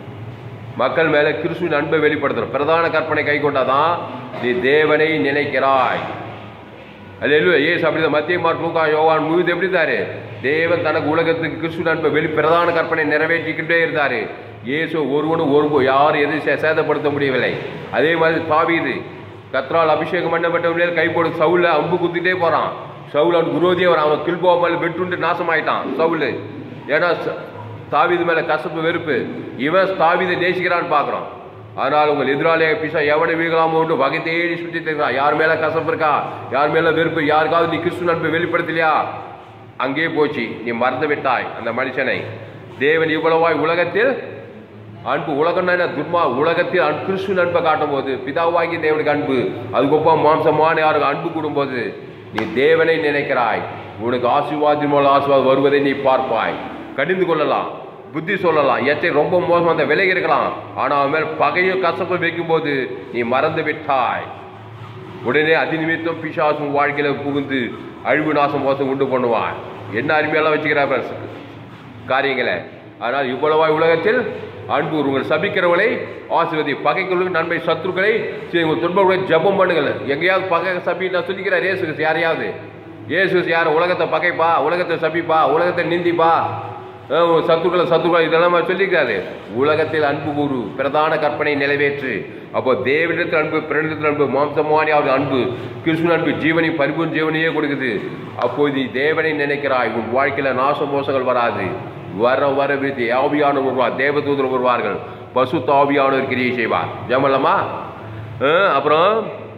மக்கள் மேலே கிறிஸ்துவின் அன்பை வெளிப்படுத்தணும். பிரதான கற்பனை கை கொண்டாதான் நீ தேவனை நினைக்கிறாய். அல்லேலூயா. இயேசு அப்படிதான். மத்திய மார்க் லூக்கா யோவான் முழுது எப்படி இருந்தாரு? தேவன் தனக்கு உலகத்துக்கு கிறிஸ்துவின் அன்பை பிரதான கற்பனை நிறைவேற்றிக்கிட்டே இருந்தாரு. இயேசு ஒருவனும் யாரும் எதுவும் சேதப்படுத்த முடியவில்லை. அதே மாதிரி தாவீது கர்த்தரால் அபிஷேகம் பண்ணப்பட்டவர்களே கை போடு சவுல அம்பு குத்திட்டே போறான். சவுல் அவன் குரோதியே வரான். அவன் கில்போவா மேலே வெட்டுண்டு நாசமாயிட்டான் சவுல். ஏன்னா தாவீது மேல கசப்பு வெறுப்பு. இவன் தாவீதை நேசிக்கிறான்னு பார்க்குறோம். அதனால் உங்கள் எதிராளியாக பிசா எவனை வீகலாமோ ஒன்று வகை தேடி சுற்றி இருக்கிறான். யார் மேலே கசப்பு இருக்கா, யார் மேலே வெறுப்பு, யாருக்காவது நீ கிறிஸ்து அன்பை வெளிப்படுத்தலையா, அங்கேயே போச்சு, நீ மறந்து விட்டாய் அந்த மனுஷனை. தேவன் இவ்வளவாய் உலகத்தில் அன்பு, உலகம் துர்மா உலகத்தில் கிறிஸ்து அன்பை காட்டும் போது பிதாவாகி தேவனுக்கு அன்பு, அதுக்கொப்பா மாம்சமான யாருக்கு அன்பு கூடும்போது நீ தேவனை நினைக்கிறாய். உனக்கு ஆசீர்வாதத்தின் மூலம் ஆசீர்வாதம் வருவதை நீ பார்ப்பாய். கடிந்து கொள்ளலாம், புத்தி சொல்லலாம், எச்சை ரொம்ப மோசம் அந்த விலகி இருக்கலாம். ஆனால் அவன் மேல் பகையும் கசப்பை வைக்கும்போது நீ மறந்து விட்டாய். உடனே அதிநிமித்தம் பிசாசும் வாழ்க்கையில புகுந்து அழிவு நாசம் மோசம் உண்டு பண்ணுவான். என்ன அருமையெல்லாம் வச்சுக்கிறார் காரியங்களை. அதனால் இவ்வளவாய் உலகத்தில் அன்பு. உங்கள் சபிக்கிறவளை ஆசீர்வதி, பகைகளுக்கு நன்மை, சத்துருக்களை துன்பங்களை ஜபம் பண்ணுங்கள். எங்கேயாவது பகை சபி நான் சொல்லிக்கிறார் இயேசு. யாரையாவது இயேசு யார்? உலகத்தை பகைப்பா, உலகத்தை சபிப்பா, உலகத்தை நிந்திப்பா, சத்துருக்களை இதெல்லாம் சொல்லிக்கிறாரு. உலகத்தில் அன்பு கூறு, பிரதான கற்பனை நிறைவேற்று. அப்போ தேவனிடத்தில் அன்பு, பிறனிடத்தில் அன்பு, மாம்சமான அன்பு, கிறிஸ்துவின் அன்பு ஜீவனை பரிபூர்ண ஜீவனையே கொடுக்குது. அப்போது நீ தேவனை நினைக்கிறாய். உன் வாழ்க்கையில நாச மோசங்கள் வராது. வர வர விருத்தி ஆவியானவர் வருவார், தேவதூதர் வருவார்கள், பசுத்த ஆவியானவர் கிரியை செய்வார். ஜெபம்லாமா? அப்புறம்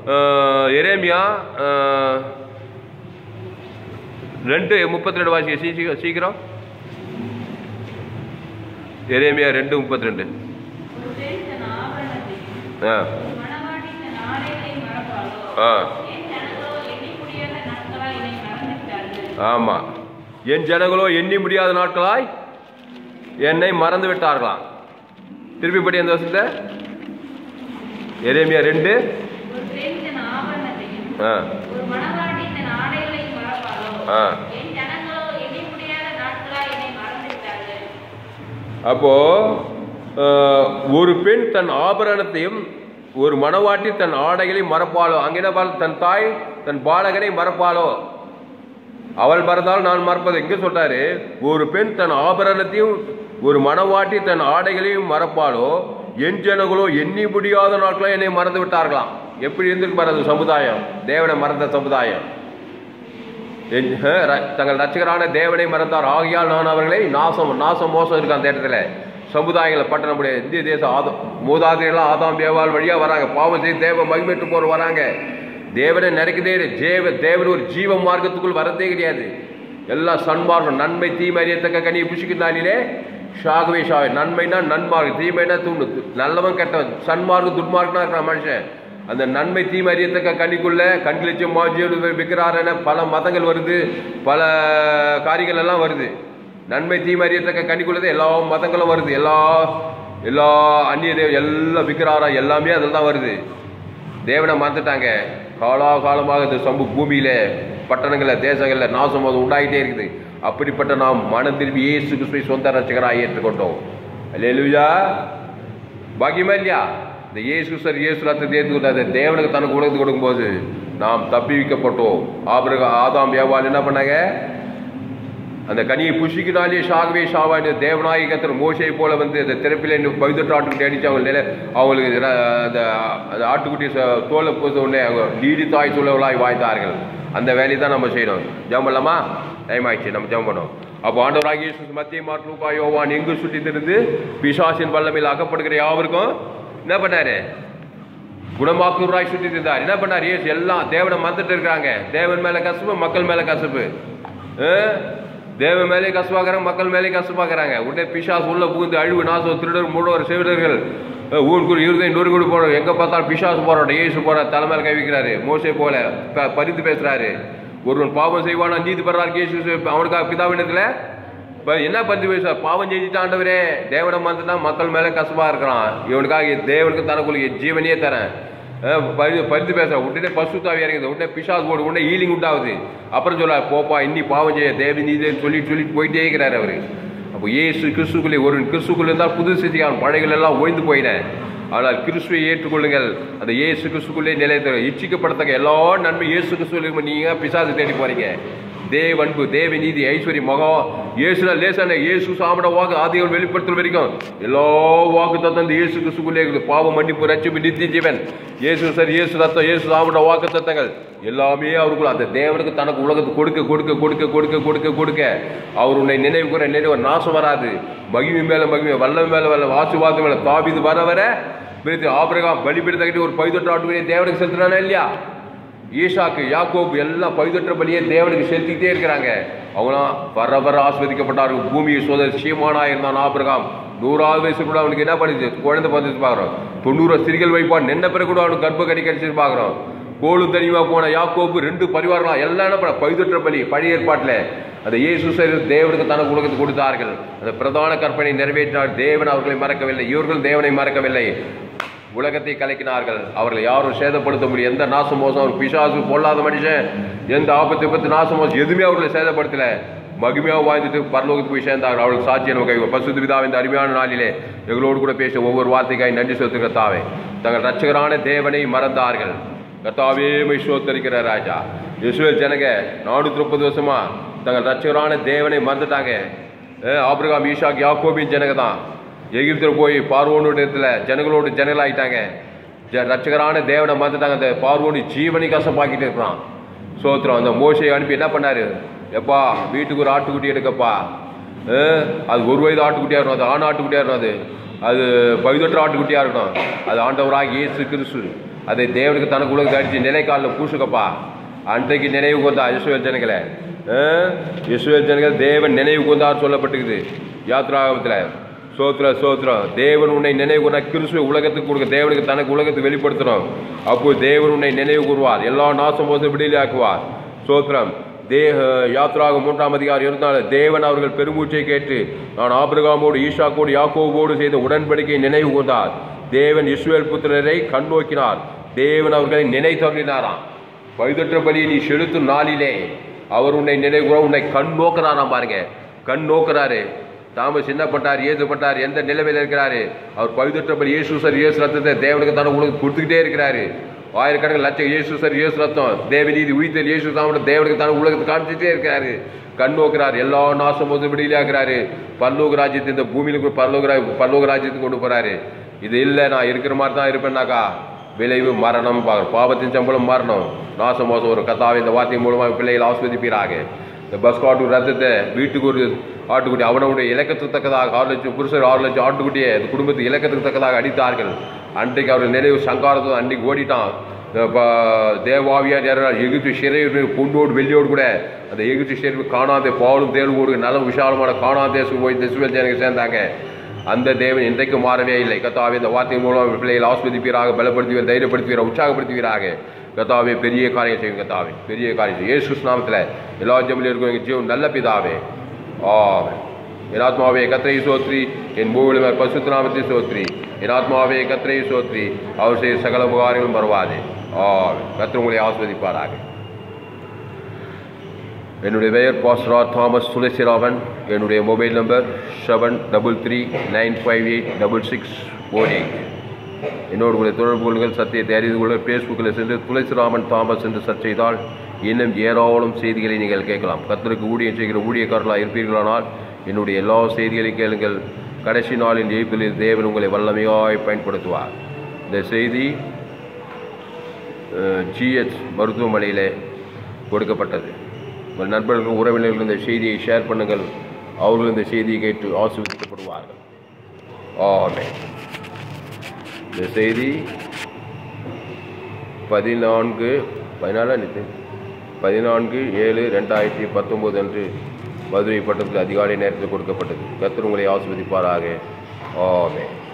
எரேமியா 2:32 வாசிக்க சீக்கிரம். எரேமியா 2:32. ஆமா, என் ஜனங்களோ எண்ணி முடியாத நாட்களாய் என்னை மறந்து விட்டார்களாம். திருப்பி படி அந்த வருஷத்தை. எரேமியா 2. அப்போ ஒரு பெண் தன் ஆபரணத்தையும் ஒரு மணவாட்டி தன் ஆடைகளை மறப்பாளோ. அங்கே என்ன, தன் தாய் தன் பாலகனை மறப்பாளோ. அவள் மறந்தால் நான் மறப்பது. எங்க சொல்றாரு? ஒரு பெண் தன் ஆபரணத்தையும் ஒரு மணவாட்டி தன் ஆடைகளையும் மறப்பாளோ, என் ஜனங்களோ எண்ணி முடியாத நாட்களும் என்னை மறந்து விட்டார்களாம். எப்படி இருந்துட்டு பாரு சமுதாயம், தேவனை மறந்த சமுதாயம். தங்கள் ரட்சகரான தேவனை மறந்தார், ஆகியால் நான் அவர்களை நாசம் மோசம் இருக்கு அந்த இடத்துல. சமுதாயங்களை பட்ட நம்முடைய இந்திய தேசம் மூதாதையெல்லாம் ஆதாம் ஏவாள் வழியா வராங்க, பாவம் செய்து தேவ மகிமைட்டு போற வராங்க. தேவனை நினைக்கதே தேவன் ஒரு ஜீவ மார்க்கத்துக்குள் வரதே கிடையாது. எல்லாம் சன்மார்க்கம், நன்மை தீமை அறியத்தக்க கனியை புசிக்கின்றாலே ஷாகவே ஷாவே. நன்மைனா நன்மார்க்கம், தீமைனா தூண்டு, நல்லவன் கெட்டவன், சன்மார்க்கம் துன்மார்க்கனா இருக்கிற மனுஷன். அந்த நன்மை தீமை அறியத்தக்க கனிக்குள்ள கண்களிச்சம் விற்கிறாருன்னு பல மதங்கள் வருது, பல காரியங்கள் எல்லாம் வருது. நன்மை தீமை அறியத்தக்க கனிக்குள்ளது எல்லா மதங்களும் வருது, எல்லா அந்நிய தேவ எல்லாம் விற்கிறாரா எல்லாமே அதில் தான் வருது. தேவனை மறந்துட்டாங்க. காலாகாலமாக இந்த சம்பு பூமியில பட்டணங்கள்ல தேசங்கள்ல நாசம் உண்டாகிட்டே இருக்குது. அப்படிப்பட்ட நாம் மனம் திரும்பி இயேசு கிறிஸ்துவை சொந்த ரட்சகராக ஏற்றுக்கொண்டோம். அல்லேலூயா, பாக்கியமா இல்லையா? இந்த இயேசு கிறிஸ்து இயேசு ரத்தத்தை ஏற்றுக்கொண்டாரு, தேவனுக்கு தனக்கு உலகத்து கொடுக்கும்போது நாம் தப்பி வைக்கப்பட்டோம். ஆதாம் ஏவாள் என்ன பண்ணாங்க? அந்த கனியை புஷிக்கினாலே ஷாகவே ஷாவான்னு தேவனாகி கத்திர மோசையை போல வந்து அந்த திறப்பில் பவித்திர ஆட்டுக்குட்டி அடித்து அவங்களுக்கு அந்த ஆட்டுக்குட்டி தோலை பூச உடனே அவங்க நீடித்தாய் சொல்லவளாய் வாய்த்தார்கள். அந்த வேலையை தான் நம்ம செய்யணும். ஜெபம் பண்ணலாமா? டைம் ஆயிடுச்சு, நம்ம ஜெபம் பண்ணோம். அப்போ ஆண்டவராகிய இயேசு மத்திய மார்க் லூக்கா யோவான் எங்கு சுற்றி திருந்து பிசாசின் வல்லமையில் அகப்படுகிற யாவருக்கும் என்ன பண்ணாரு? குணமாக்குறாய் சுற்றி இருந்தார். என்ன பண்ணார்? இயேசு எல்லாம் தேவனை மறந்துட்டு இருக்கிறாங்க. தேவன் மேல கசப்பு, மக்கள் மேல கசப்பு. தேவன் மேலே கசப்பாக்குறாங்க, மக்கள் மேலே கசப்பாக்குறாங்க. உடனே பிசாசு உள்ள புகுந்து அழிவு நாசம் திருடர் மூடவர் செவிடர்கள் ஊருக்கு இருதயம் நொறுகுடு போறோம். எங்க பார்த்தாலும் பிசாசு போறான், இயேசு போற தலைமையில கை வைக்கிறாரு. மோசே போல பரிந்து பேசுறாரு. ஒருவன் பாவம் செய்வானா நீதி பெறாரு. இயேசு அவனுக்காக பிதாவினத்துல என்ன பரிந்து பேசுறாரு? பாவம் செஞ்சுட்டாண்டவரே, தேவனை மறந்துட்டான், மக்கள் மேல கசப்பா இருக்கிறான், இவனுக்காக தேவனுக்கு தனக்குள்ள ஜீவனையே தரேன் பரிந்து பேசுற. உடனே பசுத்தாவி இறங்குது. உடனே பிசாசு போடு, உடனே ஈலிங் உண்டாகுது. அப்புறம் சொல்ல போப்பா இன்னி பாவம் செய்ய தேவ நீதின்னு சொல்லிட்டு போயிட்டே இருக்கிறாரு அவரு. அப்போ இயேசு கிறிஸ்துக்குள்ளே ஒரு கிறிஸ்துக்குள்ள இருந்தால் புது சித்தியான் பழைகள் எல்லாம் ஓய்ந்து போயினேன். ஆனால் கிறிஸ்துவை ஏற்றுக்கொள்ளுங்கள். அந்த இயேசு கிறிஸ்துக்குள்ளே நிலைத்த இச்சிக்கப்படத்தக்க எல்லா நன்மை இயேசு கிறிஸ்துவ நீங்க பிசாசு தேடி போறீங்க. தேவ அன்பு, தேவ நீதி, ஐஸ்வர்யம், மகா இயேசுல லேசான இயேசு சாமட வாக்கு ஆதிகள் வெளிப்படுத்தும் வரைக்கும் எல்லா வாக்கு தத்தம் இயேசு கிறிஸ்துக்குள்ளே இருக்குது. பாவம் மன்னிப்பு, ரட்சிப்பு, நித்திய ஜீவன், இயேசு சார், இயேசு ரத்தம், இயேசு சாமட வாக்கு தத்தங்கள் எல்லாமே அவருக்குள்ள. அந்த தேவனுக்கு தனக்கு உலகத்துக்கு கொடுக்க கொடுக்க கொடுக்க கொடுக்க கொடுக்க கொடுக்க அவர் உன்னை நினைவு கூற நினைவு நாசம் வராது. மகிமை மேல மகிமை, வல்லம் மேல வல்லம், ஆசீர்வாதம் மேல தாவீது வர வர ஆபிரகாம் பலிபீடத்தை ஒரு பைதொற்ற ஆட்டுக்குரிய தேவனுக்கு செலுத்தினானா இல்லையா? ஈசாக்கு, யாக்கோபு எல்லாம் பைதொற்ற பலியே தேவனுக்கு செலுத்திக்கிட்டே இருக்கிறாங்க. அவங்களாம் வர வர ஆஸ்வதிக்கப்பட்டார்கள். பூமியை சோதனை சீமானா இருந்தான் ஆபிரகாம். 100வது வயசு கூட அவனுக்கு என்ன பண்ணிச்சு? குழந்தை பார்த்துட்டு பார்க்குறோம். 90 ஸ்திரீகள் வைப்பான். நின்ன பிறகு கூட அவனுக்கு கர்ப்ப கடி கடிச்சிட்டு பார்க்குறோம். கோலும் தனிமா போன யாக்கோபு 2 பரிவாரலாம் எல்லாம் என்ன பண்ண? பைதொற்ற பலி பழைய ஏற்பாட்டில் அந்த இயேசு தேவனுக்கு தனக்கு உலகத்துக்கு கொடுத்தார்கள். அந்த பிரதான கற்பனை நிறைவேற்றினார். தேவன் அவர்களை மறக்கவில்லை, இவர்கள் தேவனை மறக்கவில்லை. உலகத்தை கலக்கினார்கள். அவர்களை யாரும் சேதப்படுத்த முடியும். எந்த நாச மோசம், ஒரு பிசாசு பொல்லாத மனுஷன், எந்த ஆபத்து விபத்து நாச மோசம் எதுவுமே அவர்களை சேதப்படுத்தல. மகிமையாக வாழ்ந்துட்டு பரலோகத்துக்கு போய் சேர்ந்தார்கள். அவளுக்கு சாட்சியை நம்ம பசுத்த பிதாவின் இந்த அருமையான நாளிலே எங்களோடு கூட பேச ஒவ்வொரு வார்த்தைக்காய் நன்றி செலுத்துகிற கர்த்தாவே. தங்கள் ரட்சகரான தேவனை மறந்தார்கள். கர்த்தாவே மை சோத்தரிக்கிற ராஜா. இஸ்ரவேல் ஜனங்க 430 வருஷமா தங்கள் ரட்சகரான தேவனை மறந்துட்டாங்க. ஆபிரகாம், ஈசாக், யாக்கோபின் ஜனங்க தான் எகிப்தில் போய் பார்வோனோட இடத்துல ஜனங்களோடு ஜனங்களாகிட்டாங்க. ரட்சகரான தேவனை மறந்துட்டாங்க. அந்த பார்வோனு ஜீவனை கசப்பாக்கிட்டு இருக்கிறான். சோத்திரம். அந்த மோசையை அனுப்பி என்ன பண்ணாரு? எப்பா வீட்டுக்கு ஒரு ஆட்டுக்குட்டி எடுக்கப்பா. அது 1 வயது ஆட்டுக்குட்டியாக இருக்கணும், அது ஆண் ஆட்டுக்குட்டியாக இருக்கணும், அது பைதொற்ற ஆட்டுக்குட்டியாக இருக்கணும். அது ஆண்டவராக இயேசு கிறிஸ்து. அதை தேவனுக்கு தனக்கு உலகத்தை அடித்து நிலைக்காலில் பூசுக்கப்பா. அன்றைக்கு நினைவு கொண்டா இஸ்ரவேல் ஜனங்களை. இஸ்ரவேல் ஜனங்கள் தேவன் நினைவு கொண்டார் சொல்லப்பட்டிருக்குது யாத்ராகமத்தில். சோத்திரம் சோத்திரம். தேவன் உன்னை நினைவு கூற கிறிஸ்துவ உலகத்துக்கு கொடுக்க, தேவனுக்கு தனக்கு உலகத்துக்கு வெளிப்படுத்தணும். அப்போ தேவன் உன்னை நினைவு கூறுவார், எல்லா நாசம் மோசம் விடுதலையாக்குவார். சோத்திரம். யாத்ராகம் 3ஆம் அதிகாரம் இருந்தாலும் தேவன் அவர்கள் பெருமூச்சை கேட்டு நான் ஆபிரகாமோடு, ஈசாக்கோடு, யாக்கோவோடு செய்த உடன்படிக்கை நினைவு கூர்ந்தார். தேவன் இஸ்ரவேல் புத்திரரை கண்ணோக்கினார். தேவன் அவர்களை நினைத்தொன்றினாராம். பைதொற்ற பலியை நீ செலுத்தும் நாளிலே அவர் உன்னை நினைவு கூற உன்னை கண் நோக்கிறாராம். பாருங்க, கண் நோக்கிறாரு. தாமஸ் என்ன பட்டார், ஏது பட்டார், எந்த நிலைமையில் இருக்கிறாரு? அவர் பவித்திரப்படி இயேசு சார் இயேசு ரத்தத்தை தேவனுக்கு தானே உங்களுக்கு கொடுத்துக்கிட்டே இருக்கிறாரு. ஆயிரக்கணக்கில் லட்சம் இயேசு சார் இயேசு ரத்தம் தேவநீதி உயிர்த்தல் இயேசு சாப்பிட தேவனுக்கு தானே உலகத்தை காமிச்சிட்டே இருக்காரு. கண் நோக்கிறார், எல்லா நாசம் விடியிலாக்குறாரு. பரலோக ராஜ்யத்தை இந்த பூமியில பரலோக ராஜ்யத்துக்கு கொண்டு போறாரு. இது இல்லை நான் இருக்கிற மாதிரி தான் இருப்பேன்னாக்கா விளைவு மரணம். பாவத்தின் சம்பளம் மரணம், நாசமோசம் ஒரு கத்தாவை இந்த வார்த்தை மூலமாக பிள்ளைகள் ஆஸ்வதிப்பீராக. இந்த பஸ் காட்டு ரத்தத்தை வீட்டுக்கு ஒரு ஆட்டுக்குட்டி அவனுடைய இலக்கத்துக்கு தக்கதாக 6 லட்சம் புருஷர் 6 லட்சம் ஆட்டுக்குட்டியை இந்த குடும்பத்துக்கு இலக்கத்துக்கு தக்கதாக அடித்தார்கள். அன்றைக்கு அவர்கள் நினைவு சங்காரத்தை அன்றைக்கு ஓடிட்டான். தேவாவியார் எகிப்து சிறை பொண்ணோடு வெள்ளியோடு கூட அந்த எகிப்து சிறை காணாத பாலும் தேர்வோடு நல்ல விசாலமான காணாத போய் இஸ்ரவேல் ஜனங்கள் சேர்ந்தாங்க. அந்த தேவன் இன்றைக்கு மாறவே இல்லை. கத்தாவே இந்த வார்த்தை மூலம் பிள்ளைகள் ஆஸ்வதிப்பீராக, பலப்படுத்துவீர், தைரியப்படுத்துவீர், உற்சாகப்படுத்துவீராக. கத்தாவே பெரிய காரியம் செய்யும். கத்தாவே பெரிய காரியம் செய்யும். இயேசு நாமத்தில் எல்லா ஜெபத்திலும் இருக்கும் எங்கள் ஜீவன் நல்ல பிதாவே. என் ஆத்மாவே கர்த்தரை சோத்ரி, என் பூவிலும் பரிசுத்த நாமத்தை சோத்ரி. என் ஆத்மாவே கர்த்தரை சோத்ரி, அவர் செய்த சகல உபகாரங்களும் பரவாதே. கர்த்தர் உங்களை ஆஸ்வதிப்பாராக. என்னுடைய பெயர் பாஸ்டர் தாமஸ் துளசிராமன். என்னுடைய மொபைல் நம்பர் 7339586618. என்னோடு கூட தொடர்பு கொள்ளுங்கள். சத்தியத்தை அறிந்து கொள்ள ஃபேஸ்புக்கில் சென்று துளசிராமன் தாமஸ் என்று சர்ச் செய்தால் இன்னும் ஏராளம் செய்திகளை நீங்கள் கேட்கலாம். கர்த்தருக்கு ஊழியம் செய்கிற ஊழியக்காரர்களாக இருப்பீர்களானால் என்னுடைய எல்லா செய்திகளையும் கேளுங்கள். கடைசி நாளின் ஜெயிப்பில் தேவன் உங்களை வல்லமையாய் பயன்படுத்துவார். இந்த செய்தி GH மருத்துவமனையில் கொடுக்கப்பட்டது. உங்கள் நண்பர்கள் உறவினர்கள் இந்த செய்தியை ஷேர் பண்ணுங்கள். அவர்கள் இந்த செய்தியை கேட்டு ஆசீர்வதிக்கப்படுவார்கள். ஆமென். இந்த செய்தி 14/7/2019 அன்று மதுரை பட்டணத்தில் அதிகாலை நேரத்தில் கொடுக்கப்பட்டது. கர்த்தர் உங்களை ஆசீர்வதிப்பாராக. ஆமென்.